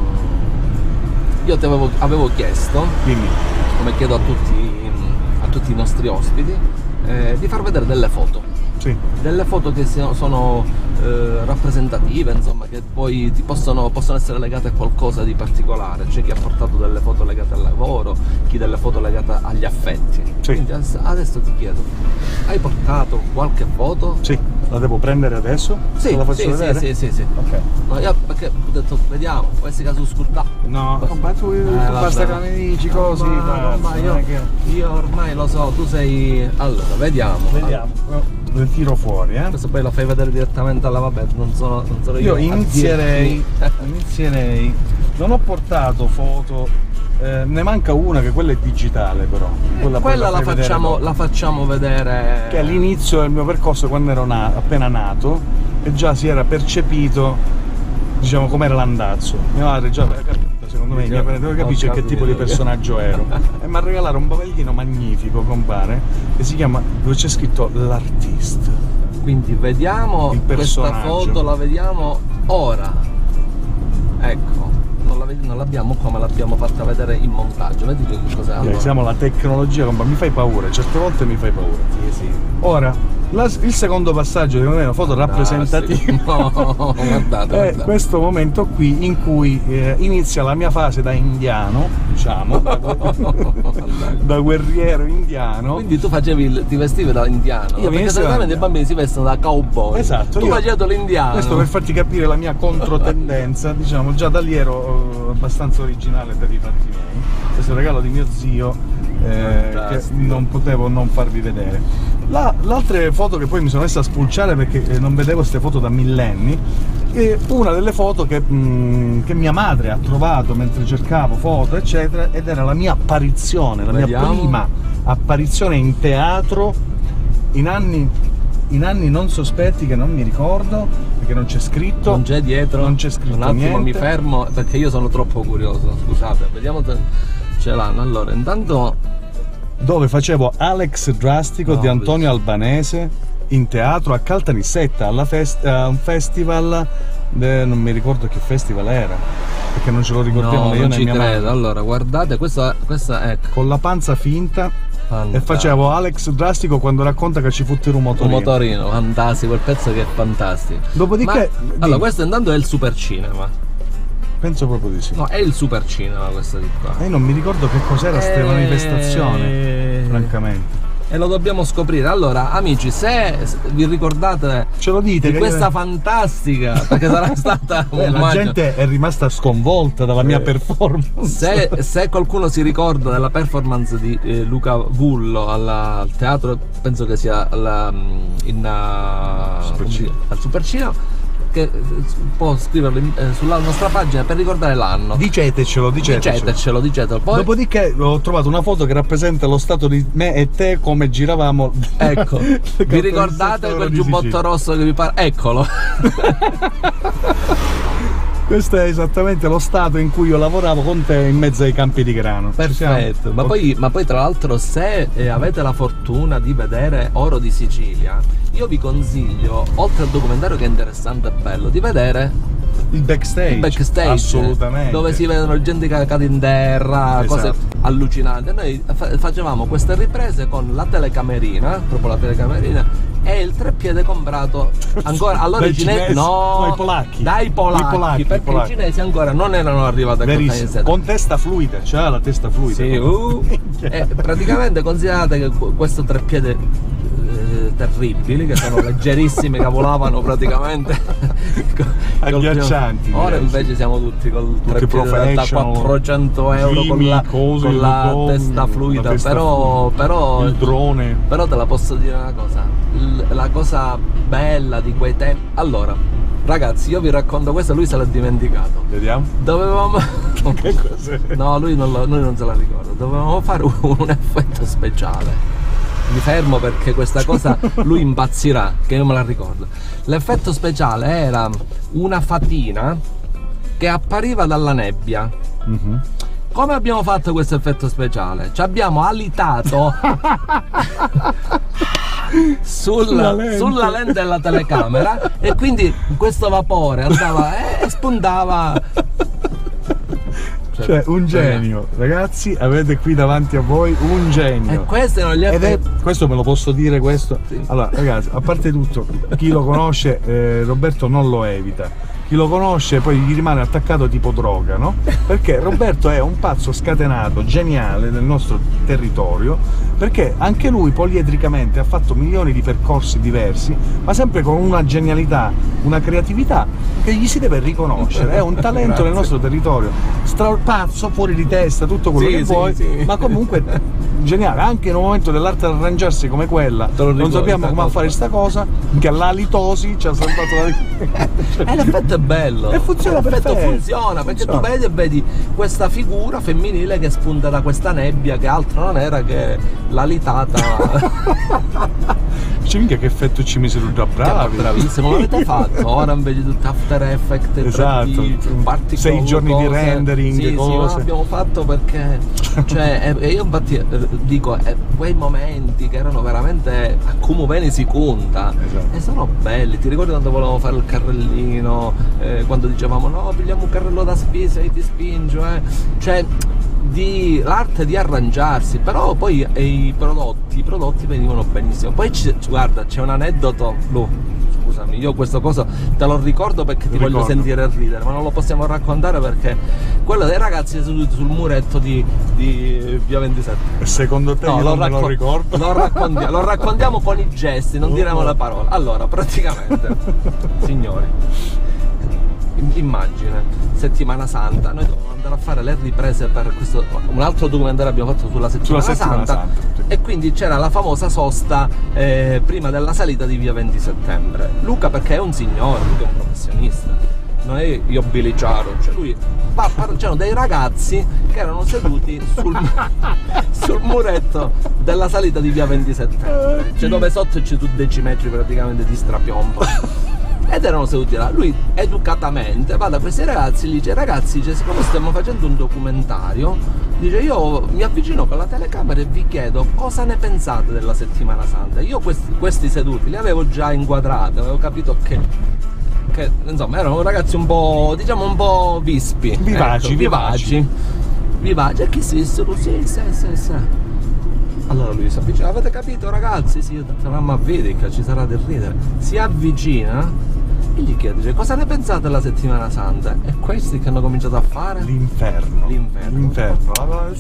io ti avevo, avevo chiesto, Dimmi. come chiedo a tutti, a tutti i nostri ospiti, eh, di far vedere delle foto. Sì. Delle foto che siano- sono eh, rappresentative, insomma, che poi ti possono, possono essere legate a qualcosa di particolare. C'è chi ha portato delle foto legate al lavoro, chi delle foto legate agli affetti. Sì. Quindi adesso- adesso ti chiedo, hai portato qualche foto? Sì. La devo prendere adesso? Sì, Te la faccio sì, vedere? sì, sì, sì, sì. Ok. No, io perché ho detto, vediamo, può essere caso scurtato. No, ma tu, tu Eh, basta vabbè. che mi dici così, Ma- ma- pazzo, ma non io, è che- io ormai lo so, tu sei. Allora, vediamo. Vediamo. Lo tiro fuori, eh. Questo poi lo fai vedere direttamente alla vabbè, non sono, non sono io. Io a inizierei, dirti. inizierei. Non ho portato foto, eh, ne manca una che quella è digitale però. Quella, poi Quella la fai vedere facciamo, dopo. la facciamo vedere. Che all'inizio del mio percorso, quando ero na- appena nato, e già si era percepito, diciamo, com'era l'andazzo. Mia madre già aveva capito, secondo me, i miei genitori capisce che tipo di personaggio ero. E mi ha regalato un bavaglino magnifico, compare, che si chiama, dove c'è scritto l'artista. Quindi vediamo Il questa personaggio. foto, la vediamo ora. Ecco, non la vedi- non l'abbiamo come l'abbiamo fatta vedere in montaggio. Vedi che cos'è? Okay, Allora, siamo la tecnologia, compa, mi fai paura, certe volte mi fai paura. sì, sì. Ora, la- il secondo passaggio, secondo me, è una foto rappresentativa. No, guardate, È guardate. questo momento qui in cui eh, inizia la mia fase da indiano, diciamo, da guerriero indiano. Quindi tu facevi il, ti vestivi da indiano, Io mi perché vestivo da solitamente i indiano. bambini si vestono da cowboy. Esatto, Tu io- facevi l'indiano. Questo per farti capire la mia controtendenza, diciamo, già da lì ero eh, abbastanza originale per i fatti miei. Questo è un regalo di mio zio eh, che Fantastico. non potevo non farvi vedere. La- l'altra foto che poi mi sono messa a spulciare perché eh, non vedevo queste foto da millenni è una delle foto che, mh, che mia madre ha trovato mentre cercavo foto eccetera, ed era la mia apparizione, la Vediamo. mia prima apparizione in teatro in anni, in anni non sospetti che non mi ricordo perché non c'è scritto. Non c'è dietro. Non c'è scritto Un attimo niente. mi fermo perché io sono troppo curioso, scusate, vediamo se ce l'hanno. Allora, intanto dove facevo Alex Drastico No, di Antonio Albanese in teatro a Caltanissetta, alla fest- a un festival, de- non mi ricordo che festival era, perché non ce lo ricordiamo No, né io non né ci mia credo. madre. Allora, guardate, questa, questa ecco. Con la panza finta. Fantastico. E facevo Alex Drastico quando racconta che ci fu un Un motorino. motorino, fantastico, quel pezzo che è fantastico. Dopodiché, Ma- di- allora, questo intanto è il super cinema. penso proprio di sì. No, è il super cinema questo di qua. E non mi ricordo che cos'era questa Eh, manifestazione, francamente. E lo dobbiamo scoprire. Allora, amici, se vi ricordate Ce lo dite di che questa io- fantastica, perché sarà stata Eh, la immagino- gente è rimasta sconvolta dalla mia Eh. performance. Se, se qualcuno si ricorda della performance di eh, Luca Vullo alla- al teatro, penso che sia alla, in, uh, Super come si Cinema. chiama? Al Super Cinema, che eh, può scriverlo in- eh, sulla nostra pagina per ricordare l'anno. Dicetecelo, dicetecelo. Dicetecelo, dicetelo. Poi, Dopodiché ho trovato una foto che rappresenta lo stato di me e te come giravamo. ecco, vi ricordate Caltanissetta quel di giubbotto Sicilia. rosso che vi pare? Eccolo. Questo è esattamente lo stato in cui io lavoravo con te in mezzo ai campi di grano. Ci siamo? Perfetto, ma Ok. poi, ma poi tra l'altro se eh, avete la fortuna di vedere Oro di Sicilia, io vi consiglio, oltre al documentario che è interessante e bello, di vedere il backstage. il backstage, Assolutamente. dove si vedono gente cadere in terra, cose Esatto. allucinanti. Noi fa- facevamo queste riprese con la telecamerina, proprio la telecamerina, e il treppiede comprato ancora allora Dai i cinesi, cinesi, no, no, i polacchi. dai polacchi, I polacchi, i perché polacchi. i cinesi ancora non erano arrivati a Verissimo. Caltanissetta. Con testa fluida, c'ha la testa fluida. Sì, uh, e praticamente considerate che qu- questo treppiede eh, terribili, che sono leggerissimi, che volavano praticamente col- Agghiaccianti, Ora direi, invece siamo tutti col Tutti treppiede da professional, quattrocento euro con la, Jimmy, con la cose, testa fluida, la testa però, fluida, però il drone. però te la posso dire una cosa, l- la cosa bella di quei tempi. Allora, ragazzi, io vi racconto questo, lui se l'ha dimenticato. Vediamo. Dovevamo Che cos'è? no, lui non, lo- lui non se la ricorda. Dovevamo fare un, un effetto speciale. Mi fermo perché questa cosa lui impazzirà, che io me la ricordo. L'effetto speciale era una fatina che appariva dalla nebbia. Mhm. Come abbiamo fatto questo effetto speciale? Ci abbiamo alitato Sulla sulla, lente. sulla lente della telecamera e quindi questo vapore andava e spuntava. Cioè, un genio. Ragazzi, avete qui davanti a voi un genio. E questi non gli Ed è, effetti. questo me lo posso dire questo? Sì. Allora, ragazzi, a parte tutto, chi lo conosce, eh, Roberto non lo evita. Chi lo conosce poi gli rimane attaccato tipo droga, no? Perché Roberto è un pazzo scatenato, geniale del nostro territorio, perché anche lui poliedricamente ha fatto milioni di percorsi diversi, ma sempre con una genialità, una creatività che gli si deve riconoscere. È un talento Grazie. nel nostro territorio, stra pazzo, fuori di testa, tutto quello Sì, che sì, vuoi, sì. ma comunque geniale. Anche in un momento dell'arte di arrangiarsi come quella, Te lo non ricordo, sappiamo come cosa. fare sta cosa, che l'alitosi ci ha salvato la vita. E l'effetto è bello. E funziona L'effetto perfetto. funziona perché Funziona. tu vedi e vedi questa figura femminile che spunta da questa nebbia che altro non era che l'alitata. Dice, minchia, che effetto ci misero già bravi. Bravissimo, l'avete fatto. Ora invece tutto After Effect, Esatto. tre D, particle, Sei giorni di cose. rendering, sì, sì, cose. ma l'abbiamo fatto perché cioè, e io infatti eh, dico eh, quei momenti che erano veramente a come bene si conta Esatto. e sono belli. Ti ricordi quando volevamo fare il carrellino, eh, quando dicevamo no, pigliamo un carrello da spesa e ti spingo, eh. Cioè di l'arte di arrangiarsi, però poi eh, i prodotti i prodotti venivano benissimo. Poi ci- guarda, c'è un aneddoto, Lu, scusami, io questo cosa te lo ricordo perché ti Ricordo. voglio sentire ridere, ma non lo possiamo raccontare perché quello dei ragazzi seduti sul muretto di, di via ventisette. E secondo te io non me lo racco- ricordo? lo raccontiamo, lo raccontiamo con i gesti, non Oh. diremo le parole. Allora, praticamente, signori, im- immagine, settimana santa, noi dovevamo andare a fare le riprese per questo, un altro documentario abbiamo fatto sulla settimana, Sulla settimana santa, santa, sì. e quindi c'era la famosa sosta eh, prima della salita di via venti settembre. Luca perché è un signore, lui è un professionista, non è io Billy Ciaro, cioè lui pa- par- c'erano dei ragazzi che erano seduti sul, sul muretto della salita di via venti settembre, cioè dove sotto c'è tu dieci metri praticamente di strapiombo. Ed erano seduti là, lui educatamente va da questi ragazzi e gli dice: ragazzi, dice, siccome stiamo facendo un documentario, Dice, io mi avvicino con la telecamera e vi chiedo cosa ne pensate della settimana santa. Io questi, questi seduti li avevo già inquadrati, avevo capito che, che insomma erano ragazzi un po', diciamo un po' vispi, vivaci, ecco, vivaci, vivaci, vivaci. E chi si dissero, sì, sì, sì, sì. Allora lui si avvicina, avete capito ragazzi? Sì, io ho detto, mamma vedi che ci sarà del ridere. Si avvicina e gli chiede, dice, cosa ne pensate della settimana santa? E questi che hanno cominciato a fare? L'inferno. L'inferno. L'inferno.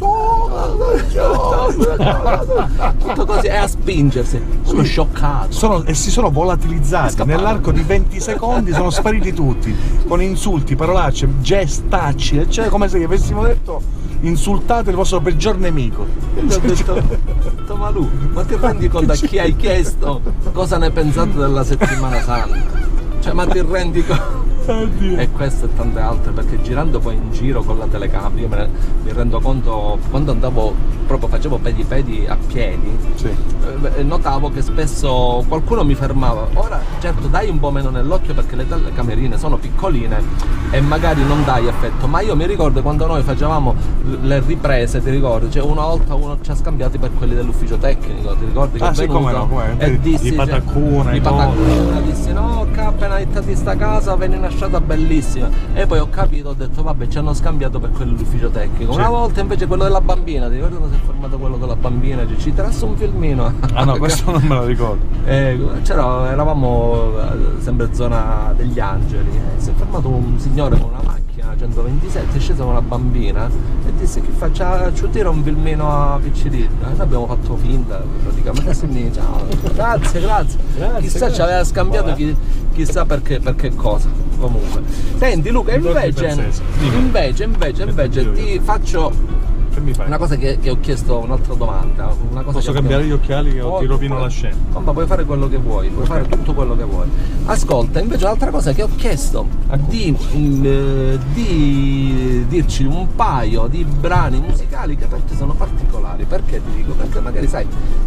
Tutto così, e a spingersi. Sono scioccato. Sono, e si sono volatilizzati nell'arco di venti secondi, sono spariti tutti con insulti, parolacce, gestacci, eccetera, come se avessimo detto insultate il vostro peggior nemico. Io ho detto, ho detto, ma lui, ma ti rendi conto a chi hai chiesto cosa ne pensate della settimana santa? Cioè, ma ti rendi conto? Oddio. E questo e tante altre, perché girando poi in giro con la telecamera io me ne, mi rendo conto, quando andavo proprio facevo pedi pedi a piedi, sì. eh, notavo che spesso qualcuno mi fermava. Ora certo dai un po' meno nell'occhio perché le telecamerine sono piccoline e magari non dai effetto, ma io mi ricordo quando noi facevamo le riprese, ti ricordi? Cioè una volta uno ci ha scambiati per quelli dell'ufficio tecnico, ti ricordi che ah, è sì, venuto come no, come e dissi, di Patacuna, di Patacuna, dissi no, appena entrati in sta casa venne una sciata bellissima, e poi ho capito, ho detto vabbè ci hanno scambiato per quello dell'ufficio tecnico. Una sì. volta invece quello della bambina, ti ricordi quando si è fermato quello della bambina? Ci trasse un filmino. Ah no, questo non me lo ricordo. Eh, c'era, eravamo sempre zona degli Angeli, eh, si è fermato un signore con una macchina centoventisette, è scesa una bambina e disse che faccia ci tira un filmino a piccirillo. Noi abbiamo fatto finta praticamente, sì, ciao, grazie, grazie, grazie chissà grazie. ci aveva scambiato chi, chissà perché, perché cosa. Comunque senti Luca, invece invece invece invece ti faccio una cosa che, che ho chiesto, un'altra domanda. Una cosa Posso che cambiare abbiamo... gli occhiali che oh, ti rovino puoi, la scena? Ma puoi fare quello che vuoi, puoi okay. fare tutto quello che vuoi. Ascolta, invece un'altra cosa che ho chiesto di, eh, di dirci un paio di brani musicali che per te sono particolari. Perché ti dico? Perché magari sai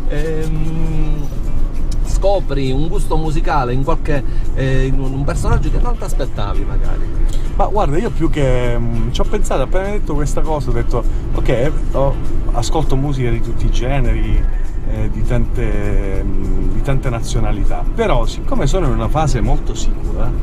ehm, scopri un gusto musicale in qualche eh, in un personaggio che non ti aspettavi magari. Ma guarda, io più che mh, ci ho pensato, appena detto questa cosa ho detto ok, oh, ascolto musica di tutti i generi, eh, di, tante, mh, di tante nazionalità, però siccome sono in una fase molto sicura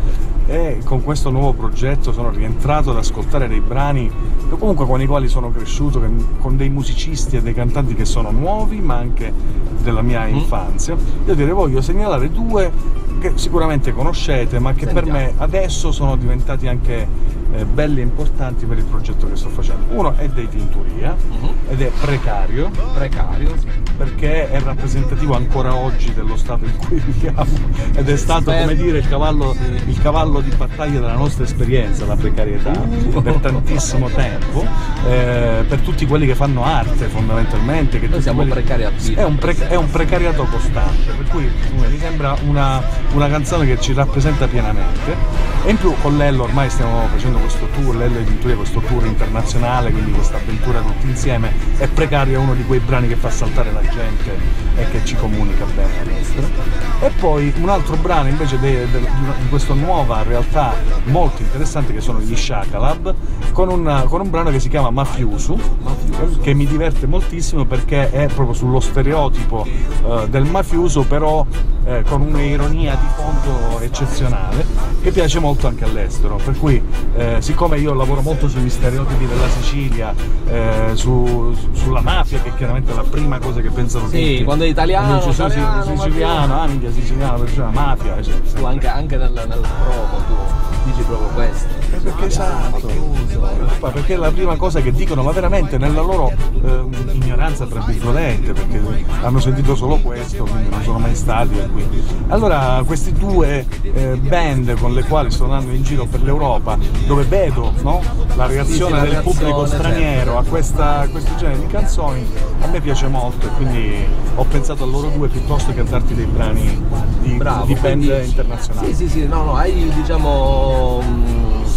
e con questo nuovo progetto sono rientrato ad ascoltare dei brani comunque con i quali sono cresciuto, con dei musicisti e dei cantanti che sono nuovi ma anche della mia infanzia, io direi voglio segnalare due che sicuramente conoscete ma che Sentiamo. per me adesso sono diventati anche eh, belli e importanti per il progetto che sto facendo. Uno è dei Tinturia uh-huh. ed è Precario, Precario sì. perché è rappresentativo ancora oggi dello stato in cui viviamo ed è stato, come dire, il cavallo, sì. il cavallo di battaglia della nostra esperienza, la precarietà, uh. per tantissimo tempo, eh, per tutti quelli che fanno arte fondamentalmente. Che noi siamo quelli... precari a vita. È un, pre... è un precariato costante, per cui mi sembra una, una canzone che ci rappresenta pienamente. E in più con Lello ormai stiamo facendo questo tour, Lello e Tinturia, questo tour internazionale, quindi questa avventura tutti insieme, e Precario è uno di quei brani che fa saltare la gente e che ci comunica bene all'estero. E poi un altro brano invece de, de, di questa nuova realtà molto interessante che sono gli Shakalab, con, una, con un brano che si chiama Mafioso, Mafioso, che mi diverte moltissimo perché è proprio sullo stereotipo uh, del mafioso, però eh, con un'ironia di fondo eccezionale, che piace molto anche all'estero, per cui eh, siccome io lavoro molto sugli stereotipi della Sicilia, eh, su, sulla mafia, che è chiaramente la prima cosa che pensano sì, tutti, quando è italiano, dice, italiano sì, siciliano, ah, minchia, siciliano, perciò la mafia, cioè, tu anche, anche nel, nel promo tu dici proprio questo. Eh, perché esatto, perché è la prima cosa che dicono, ma veramente nella loro eh, ignoranza tra virgolette, perché hanno sentito solo questo, quindi non sono mai stati qui. Allora questi due eh, band con le quali sto andando in giro per l'Europa, dove vedo, no, la reazione sì, sì, del reazione, pubblico straniero, certo, a, questa, a questo genere di canzoni, a me piace molto e quindi ho pensato a loro due piuttosto che a darti dei brani di, Bravo, di band quindi, internazionali. Sì, sì, sì, no, no, hai diciamo... Mh,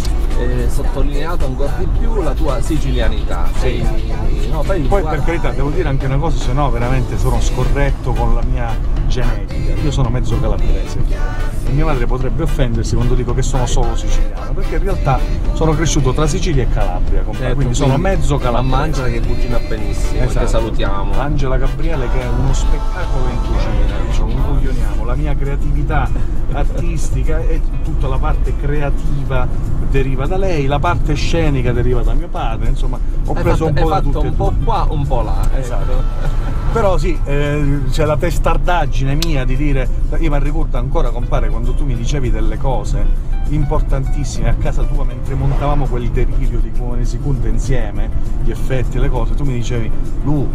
eh, sottolineato ancora di più la tua sicilianità. Sei, no, poi, Poi guarda, per carità devo dire anche una cosa, se no veramente sono scorretto con la mia genetica. Io sono mezzo calabrese e mia madre potrebbe offendersi quando dico che sono solo siciliano, perché in realtà sono cresciuto tra Sicilia e Calabria, compa, certo, quindi sono mezzo calabrese. Mamma Angela che cucina benissimo, Esatto. che salutiamo. Angela Gabriele che è uno spettacolo in cucina, diciamo, incoglioniamo. La mia creatività artistica e tutta la parte creativa deriva da lei, la parte scenica deriva da mio padre, insomma ho Hai preso fatto, un po' hai da fatto tutte e un po' due. qua, un po' là. Esatto. Però sì, eh, c'è la testardaggine mia di dire, io mi ricordo ancora, compare, quando tu mi dicevi delle cose importantissime a casa tua mentre montavamo quel delirio di Cuore Secunda insieme, gli effetti e le cose, tu mi dicevi: Lu,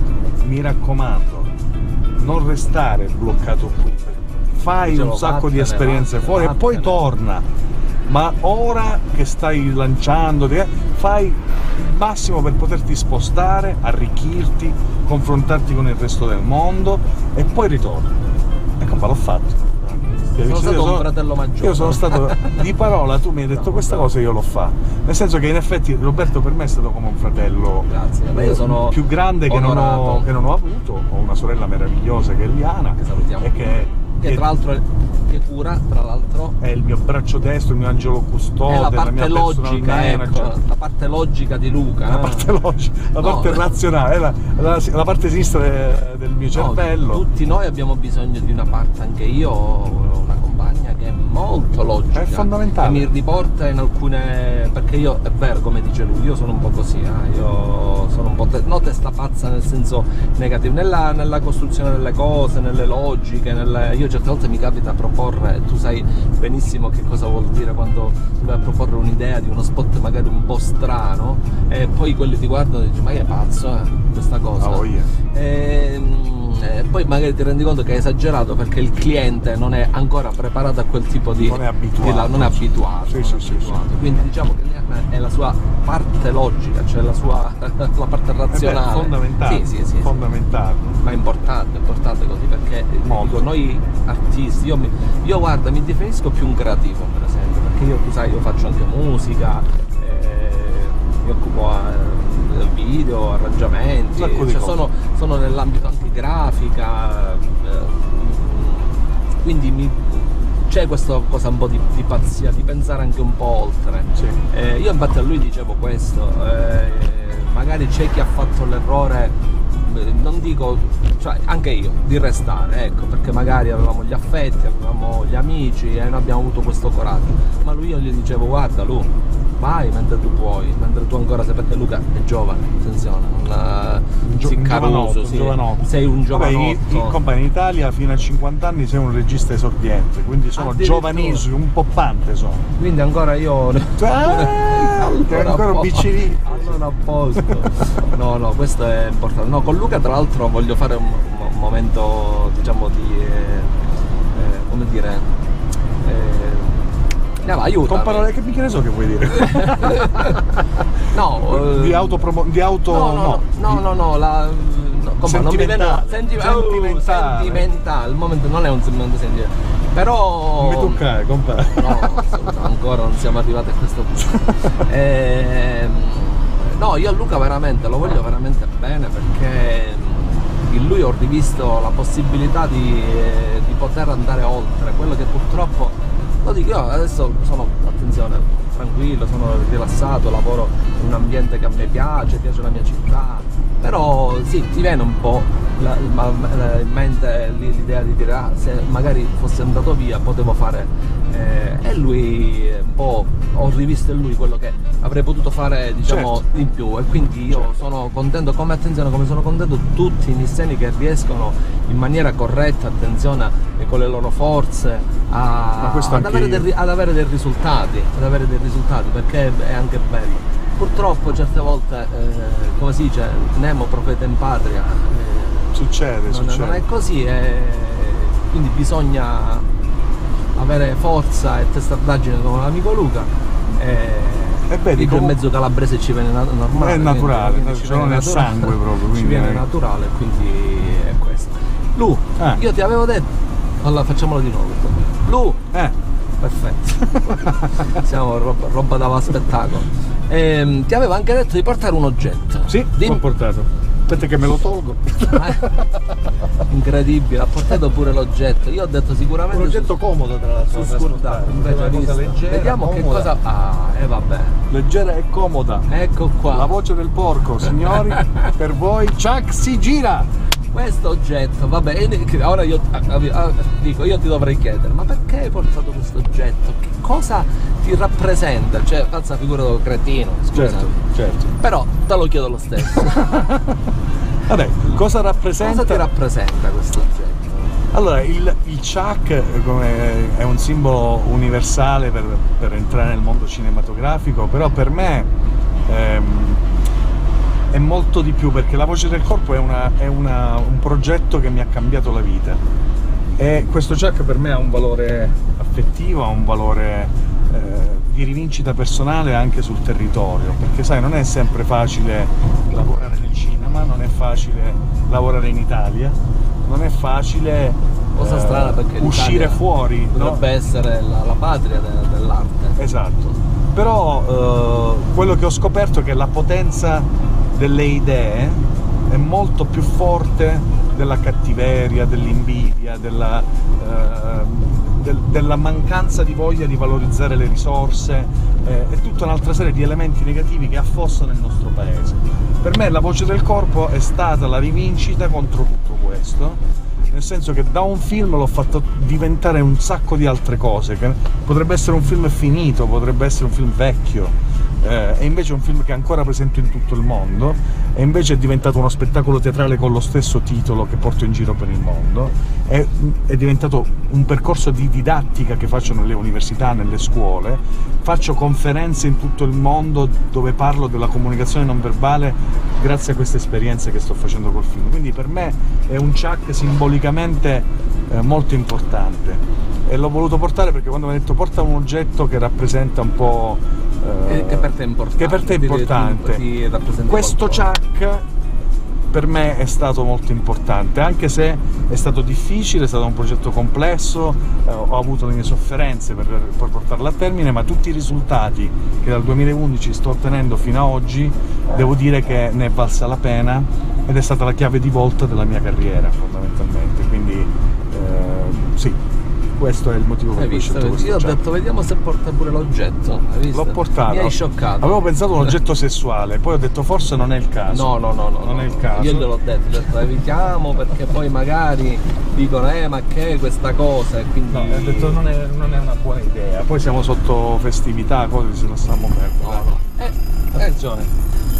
mi raccomando, non restare bloccato qui, fai Dicevo, un sacco vattene, di esperienze vattene, fuori e poi vattene. torna, ma ora che stai lanciando fai il massimo per poterti spostare, arricchirti, confrontarti con il resto del mondo e poi ritorni. Ecco, ma l'ho fatto. Sono Io stato sono- un fratello maggiore. Io sono stato di parola, tu mi hai detto No, questa no. cosa, io l'ho fatta. Nel senso che in effetti Roberto per me è stato come un fratello Grazie, ma io sono più grande che non, ho, onorato. che non ho avuto. Ho una sorella meravigliosa che è Liana, Che salutiamo. e che, Che che tra l'altro è- che cura, tra l'altro, è il mio braccio destro, il mio angelo custode, è la la mia parte personal logica, manager. ecco, la parte logica di Luca. La eh. parte logica, la No. parte razionale, è la, la- la parte sinistra de- del mio No, cervello. tutti noi abbiamo bisogno di una parte, anche io ho una compagna che è molto logica, È fondamentale. che mi riporta in alcune, perché io è vero come dice lui, io sono un po' così, eh, io sono un po' te... no testa pazza nel senso negativo, nella, nella costruzione delle cose, nelle logiche, nelle... io certe volte mi capita a proporre, tu sai benissimo che cosa vuol dire quando tu vai a proporre un'idea di uno spot magari un po' strano e poi quelli ti guardano e dici ma che pazzo è questa cosa. Ah, voglia. E, e poi magari ti rendi conto che è esagerato perché il cliente non è ancora preparato a quel tipo di Non è abituato. di la- non è abituato, Sì, non sì, è sì, abituato. Quindi diciamo che è la sua parte logica, cioè la sua la parte Eh beh, razionale. fondamentale, Sì, sì, sì, fondamentale. ma è importante, è importante così perché Molto. dico, noi artisti, io, mi, io guarda, mi definisco più un creativo per esempio, perché io, tu sai, io faccio anche musica, eh, mi occupo a video, arrangiamenti, Un sacco di cioè cose. sono, sono nell'ambito anche grafica, eh, quindi mi, c'è questa cosa un po' di, di pazzia, di pensare anche un po' oltre. Sì. Eh, io infatti a lui dicevo questo, eh, magari c'è chi ha fatto l'errore, eh, non dico, cioè anche io, di restare, ecco, perché magari avevamo gli affetti, avevamo gli amici e non abbiamo avuto questo coraggio, ma lui io gli dicevo guarda Lu, vai mentre tu puoi, mentre tu ancora sei, perché Luca è giovane, attenzione, non Un gio- si un caruso, giovanotto, un sì, giovanotto. sei un Vabbè, in, giovanotto. in, compa, in Italia fino a cinquanta anni sei un regista esordiente, quindi sono Addirittura. giovanissimo, un po' pante sono. Quindi ancora io Ah, che ancora a po- biccini. allora a posto. No, no, questo è importante. No, con Luca tra l'altro voglio fare un, un momento, diciamo, di eh, eh, come dire, eh, andiamo, aiutami. Con parole che mica ne so che vuoi dire. No, eh, di autopromo di auto no, no, no, no, no, la no, compa, non mi viene Sentimentale. senti- oh, Sentimentale. sentimentale. Il momento non è un momento sentimentale. Però Non mi toccare, compa. no, assolutamente, ancora non siamo arrivati a questo punto. Ehm, no, io a Luca veramente lo voglio veramente bene perché in lui ho rivisto la possibilità di, eh, di poter andare oltre quello che purtroppo, lo dico io adesso sono, attenzione, tranquillo, sono rilassato, lavoro in un ambiente che a me piace, piace la mia città, però sì, ti viene un po' la- ma- la- in mente l'idea di dire ah, se magari fosse andato via potevo fare eh, e lui un po' ho rivisto in lui quello che avrei potuto fare, diciamo, Certo. in più, e quindi io Certo. sono contento, come attenzione, come sono contento tutti i nisseni che riescono in maniera corretta, attenzione, e con le loro forze a- Ma questo ad, anche avere io. dei, ad avere dei risultati, ad avere dei risultati, perché è anche bello. Purtroppo certe volte, eh, come si dice, Nemo profeta in patria, eh, Succede, non, succede. non è così, e quindi bisogna avere forza e testardaggine come l'amico Luca. E, E vedi, dico in comunque- mezzo calabrese ci viene na- normale. È naturale, quindi- quindi ci ce l'ho viene nel naturale, sangue proprio, ci quindi viene è- naturale, quindi è questo. Lu, Eh. io ti avevo detto, allora facciamolo di nuovo. Lu, Eh, Perfetto. Siamo roba, roba da spettacolo. E, ti avevo anche detto di portare un oggetto. Sì, Dim- l'ho portato. Aspetta che me lo tolgo. Incredibile, ha portato pure l'oggetto. Io ho detto sicuramente Un oggetto su, comodo tra l'altro. su scurtato. Invece una hai cosa visto? leggera, Vediamo che comoda. cosa. Ah, e vabbè. Leggera e comoda. Ecco qua. La voce del porco, signori, per voi Chuck si gira. Questo oggetto, vabbè, ora io dico, io ti dovrei chiedere, ma perché hai portato questo oggetto? Che cosa ti rappresenta? Cioè, falsa figura da cretino, scusa. Certo, certo. Però te lo chiedo lo stesso. Vabbè, cosa rappresenta? Cosa ti rappresenta questo oggetto? Allora, il, il Chuck come, è un simbolo universale per, per entrare nel mondo cinematografico, però per me ehm, è molto di più, perché La voce del corpo è, una, è una, un progetto che mi ha cambiato la vita, e questo Chuck per me ha un valore affettivo, ha un valore eh, di rivincita personale anche sul territorio, perché sai, non è sempre facile lavorare nel cinema, non è facile lavorare in Italia, non è facile Cosa eh, strana, perché uscire l'Italia fuori, dovrebbe no? essere la, la patria de, dell'arte. Esatto, però eh, quello che ho scoperto è che la potenza delle idee è molto più forte della cattiveria, dell'invidia, della, eh, del, della mancanza di voglia di valorizzare le risorse eh, e tutta un'altra serie di elementi negativi che affossano il nostro paese. Per me La voce del corpo è stata la rivincita contro tutto questo, nel senso che da un film l'ho fatto diventare un sacco di altre cose, che potrebbe essere un film finito, potrebbe essere un film vecchio, eh, è invece un film che è ancora presente in tutto il mondo, e invece è diventato uno spettacolo teatrale con lo stesso titolo che porto in giro per il mondo, è, è diventato un percorso di didattica che faccio nelle università, nelle scuole, faccio conferenze in tutto il mondo dove parlo della comunicazione non verbale grazie a queste esperienze che sto facendo col film, quindi per me è un Chuck simbolicamente eh, molto importante, e l'ho voluto portare perché quando mi ha detto porta un oggetto che rappresenta un po' eh, Che per te è importante. che per te è importante. Ti, ti rappresenta Questo qualcosa. Chuck per me è stato molto importante, anche se è stato difficile, è stato un progetto complesso, eh, ho avuto le mie sofferenze per, per portarlo a termine, ma tutti i risultati che dal duemilaundici sto ottenendo fino ad oggi devo dire che ne è valsa la pena, ed è stata la chiave di volta della mia carriera fondamentalmente, quindi eh, sì, questo è il motivo per Hai cui ho visto? scelto questo Io ho Chuck. detto vediamo se porta pure l'oggetto. Hai visto? L'ho portato. Mi hai scioccato. Avevo pensato a un oggetto sessuale, poi ho detto forse non è il caso. No, no, no, no. Non no. è il caso. Io gliel'ho detto, ho detto evitiamo perché poi magari dicono eh ma che è questa cosa, e quindi. No, ho detto non è, non è una buona idea. Poi siamo sotto festività, cose che se lasciamo perdere. No, no. Eh, attenzione.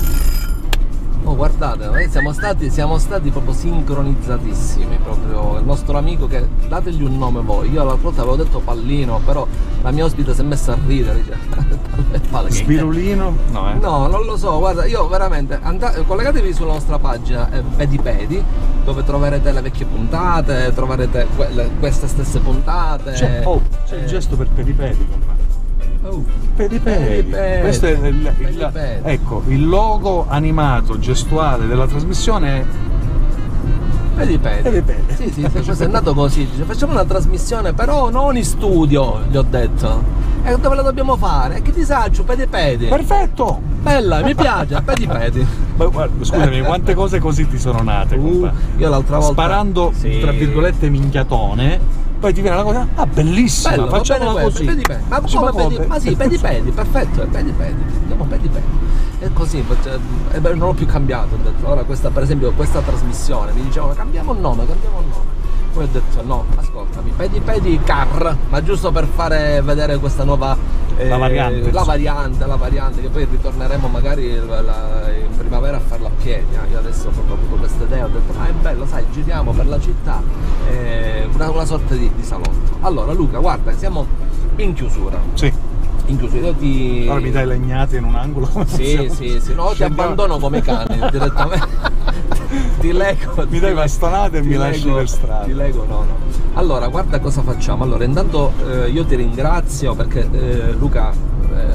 Oh, guardate, noi siamo stati, siamo stati proprio sincronizzatissimi, proprio il nostro amico che, dategli un nome voi, io l'altra volta avevo detto Pallino, però la mia ospite si è messa a ridere, dice, Spirulino? No, eh. No, non lo so, guarda, io veramente, andate, collegatevi sulla nostra pagina eh, Pedipedi, dove troverete le vecchie puntate, troverete que queste stesse puntate. C'è, oh, c'è eh, il gesto per pedipedi, compadre. Oh. Pedipedi. Pedipedi. Questo è il, il, Pedipedi. ecco, il logo animato gestuale della trasmissione è Pedipedi. Pedipedi. Sì, sì, sì, questo è nato così, dice, facciamo una trasmissione però non in studio, gli ho detto. E dove la dobbiamo fare? E che disagio, Pedipedi. Perfetto! Bella, mi piace, Pedipedi. Ma guarda, scusami, quante cose così ti sono nate, Uh, compadre? io l'altra volta Sparando, sì. tra virgolette, minchiatone, poi ti viene la cosa, ah, bellissima, Bello, va facciamola bene questo, così. Pedipedi. Ma Sì, come ma come? pedi? Ma sì, Pedipedi, perfetto, è Pedipedi. Andiamo Pedipedi. E così, e beh, non l'ho più cambiato, ho detto, ora questa, per esempio, questa trasmissione, mi dicevano cambiamo il nome, cambiamo il nome. Poi ho detto no, ascoltami, Pedipedi Car, ma giusto per fare vedere questa nuova eh, La variante, la sì. variante, la variante, che poi ritorneremo magari la, la, in primavera a farla a piedi. eh. Io adesso ho proprio avuto questa idea, ho detto ma è bello, sai, giriamo per la città, eh, una, una sorta di, di salotto. Allora Luca, guarda, siamo in chiusura. Sì, In chiusura, io ti. ora mi dai legnate in un angolo. come Sì, possiamo- sì, sì, no, ti Scendiamo- abbandono come cani direttamente. Ti leggo. Mi ti dai leggo- bastonate e ti mi lasci leggo- per strada. Ti leggo, no, no. Allora, guarda cosa facciamo. Allora, intanto eh, io ti ringrazio perché eh, Luca, eh,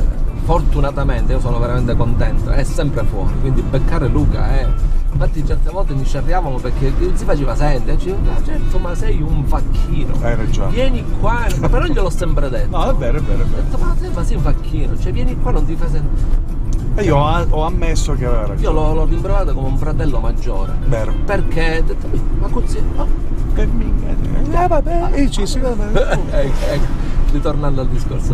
fortunatamente io sono veramente contento, è sempre fuori, quindi beccare Luca è... Infatti certe volte mi scerriavamo perché si faceva sentire, ah, certo, ma sei un facchino, hai ragione, vieni qua, però gliel'ho sempre detto. No, è vero, è vero, è vero. Ho detto, ma sei, ma sei un facchino, cioè vieni qua, non ti fai sentire. E io ho, ho ammesso che aveva ragione. Io l'ho, l'ho rimprovato come un fratello maggiore. Vero. Perché ho detto, ma così, oh. Che minchia. Eh vabbè, e ci si va bene. ecco, ecco, ritornando al discorso.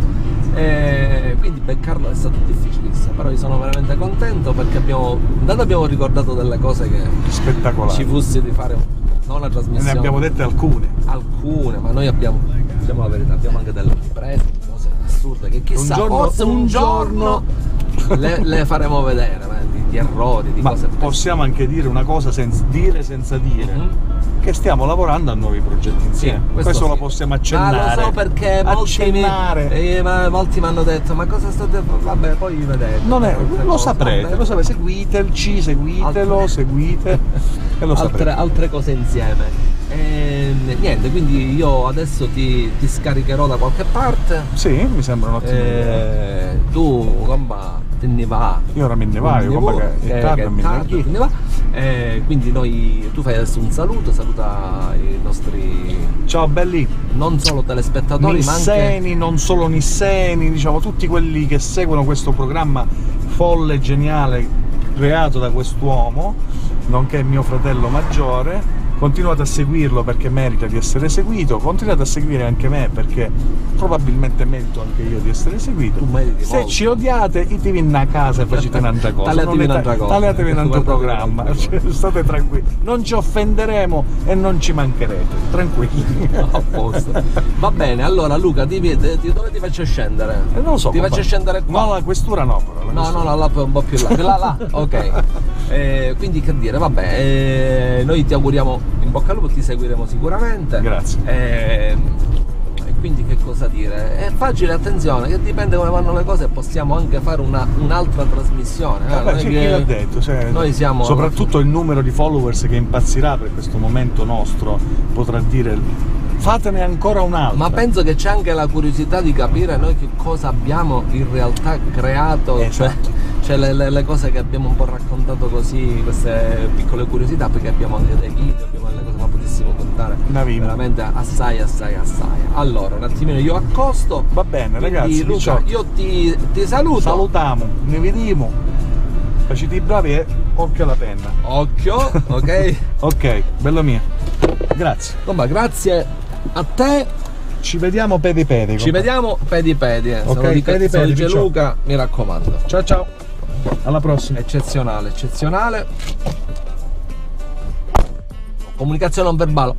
E quindi beccarlo è stato difficilissimo, però io sono veramente contento perché abbiamo, intanto abbiamo ricordato delle cose che spettacolari. Ci fosse di fare non una trasmissione. Ne abbiamo dette alcune. Alcune, ma noi abbiamo, diciamo la verità, abbiamo anche delle riprese, cose assurde che chissà, un giorno, forse un, un giorno, giorno le, le faremo vedere, di, di errori, di ma cose. Possiamo anche dire una cosa senza dire senza dire. Mm-hmm. Che stiamo lavorando a nuovi progetti insieme. Sì, questo, questo sì. Lo possiamo accennare. Ma lo so perché molti mi, eh, ma molti mi hanno detto ma cosa state vabbè poi vedete. Non è, lo cose. saprete, vabbè. Lo saprete, seguiteci, seguitelo, altre... seguite e lo altre, altre cose insieme. E, niente, quindi io adesso ti, ti scaricherò da qualche parte. Sì, mi sembra un'ottima idea. E tu, gamba, te ne va. Io ora me ne vado, gamba che è tardi, me tardi, ne va. E quindi noi, tu fai adesso un saluto, saluta i nostri... Ciao belli! Non solo telespettatori, nisseni, ma anche... non solo nisseni, diciamo tutti quelli che seguono questo programma folle e geniale creato da quest'uomo, nonché mio fratello maggiore. Continuate a seguirlo perché merita di essere seguito, continuate a seguire anche me perché probabilmente merito anche io di essere seguito. Se molto. Ci odiate, itevi a casa e facete un'altra cosa. Tagliatevi un'altra cosa. Tagliatevi un altro programma, cioè, state tranquilli. Non ci offenderemo e non ci mancherete, tranquilli. A posto. Va bene, allora Luca, ti, ti, dove ti faccio scendere? Eh, non lo so. Ti faccio scendere qua? No, la questura no però. No, questura. no, no, là un po' più là. là, là. Ok. Eh, quindi che dire, vabbè, eh, noi ti auguriamo in bocca al lupo, ti seguiremo sicuramente. Grazie. E, e quindi che cosa dire? È facile, attenzione, che dipende come vanno le cose, possiamo anche fare una, un'altra trasmissione. Vabbè, c'è chi l'ha detto, cioè, noi siamo soprattutto il numero di followers che impazzirà per questo momento nostro potrà dire fatene ancora un'altra. Ma penso che c'è anche la curiosità di capire noi che cosa abbiamo in realtà creato. Esatto. Cioè, cioè le, le, le cose che abbiamo un po' raccontato così, queste piccole curiosità, perché abbiamo anche dei video, abbiamo delle cose, ma potessimo contare veramente assai assai assai. Allora un attimino io accosto. Va bene. Quindi, ragazzi, Luca, diciotto. Io ti, ti saluto. Salutiamo, ne vediamo. Facete i bravi e occhio alla penna. Occhio, ok? Ok, bello mio. Grazie. Insomma, grazie a te. Ci vediamo pedi pedi. Ci vediamo pedi pedi. Eh. Ok, se lo dice, pedi se lo pedi. dice Luca, mi raccomando. Ciao ciao. Alla prossima. Eccezionale, eccezionale. Comunicazione non verbale.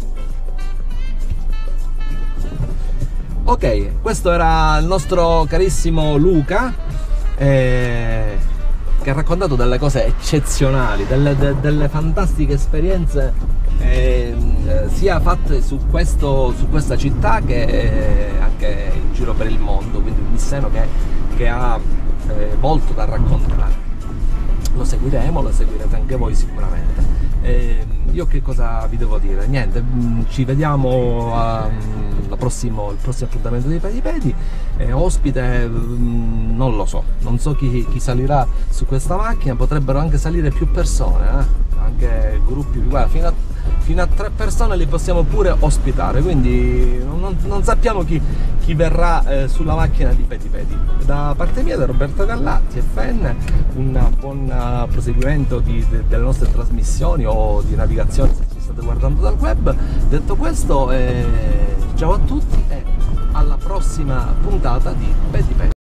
Ok, questo era il nostro carissimo Luca. Eh... che ha raccontato delle cose eccezionali, delle, de, delle fantastiche esperienze eh, sia fatte su, questo, su questa città che eh, anche in giro per il mondo, quindi un Nisseno che, che ha eh, molto da raccontare. Lo seguiremo, lo seguirete anche voi sicuramente. Eh, io che cosa vi devo dire? Niente, ci vediamo al prossimo, il prossimo appuntamento dei Pedi Pedi. Eh, ospite, mh, non lo so, non so chi, chi salirà su questa macchina, potrebbero anche salire più persone, eh? Anche gruppi, guarda, fino a, fino a tre persone li possiamo pure ospitare, quindi non, non sappiamo chi, chi verrà eh, sulla macchina di Pedi Pedi. Da parte mia, da Roberto Gallatti, F N, un buon proseguimento di, de, delle nostre trasmissioni o di navigazione se ci state guardando dal web. Detto questo, eh, ciao a tutti e alla prossima puntata di Pedi Pedi.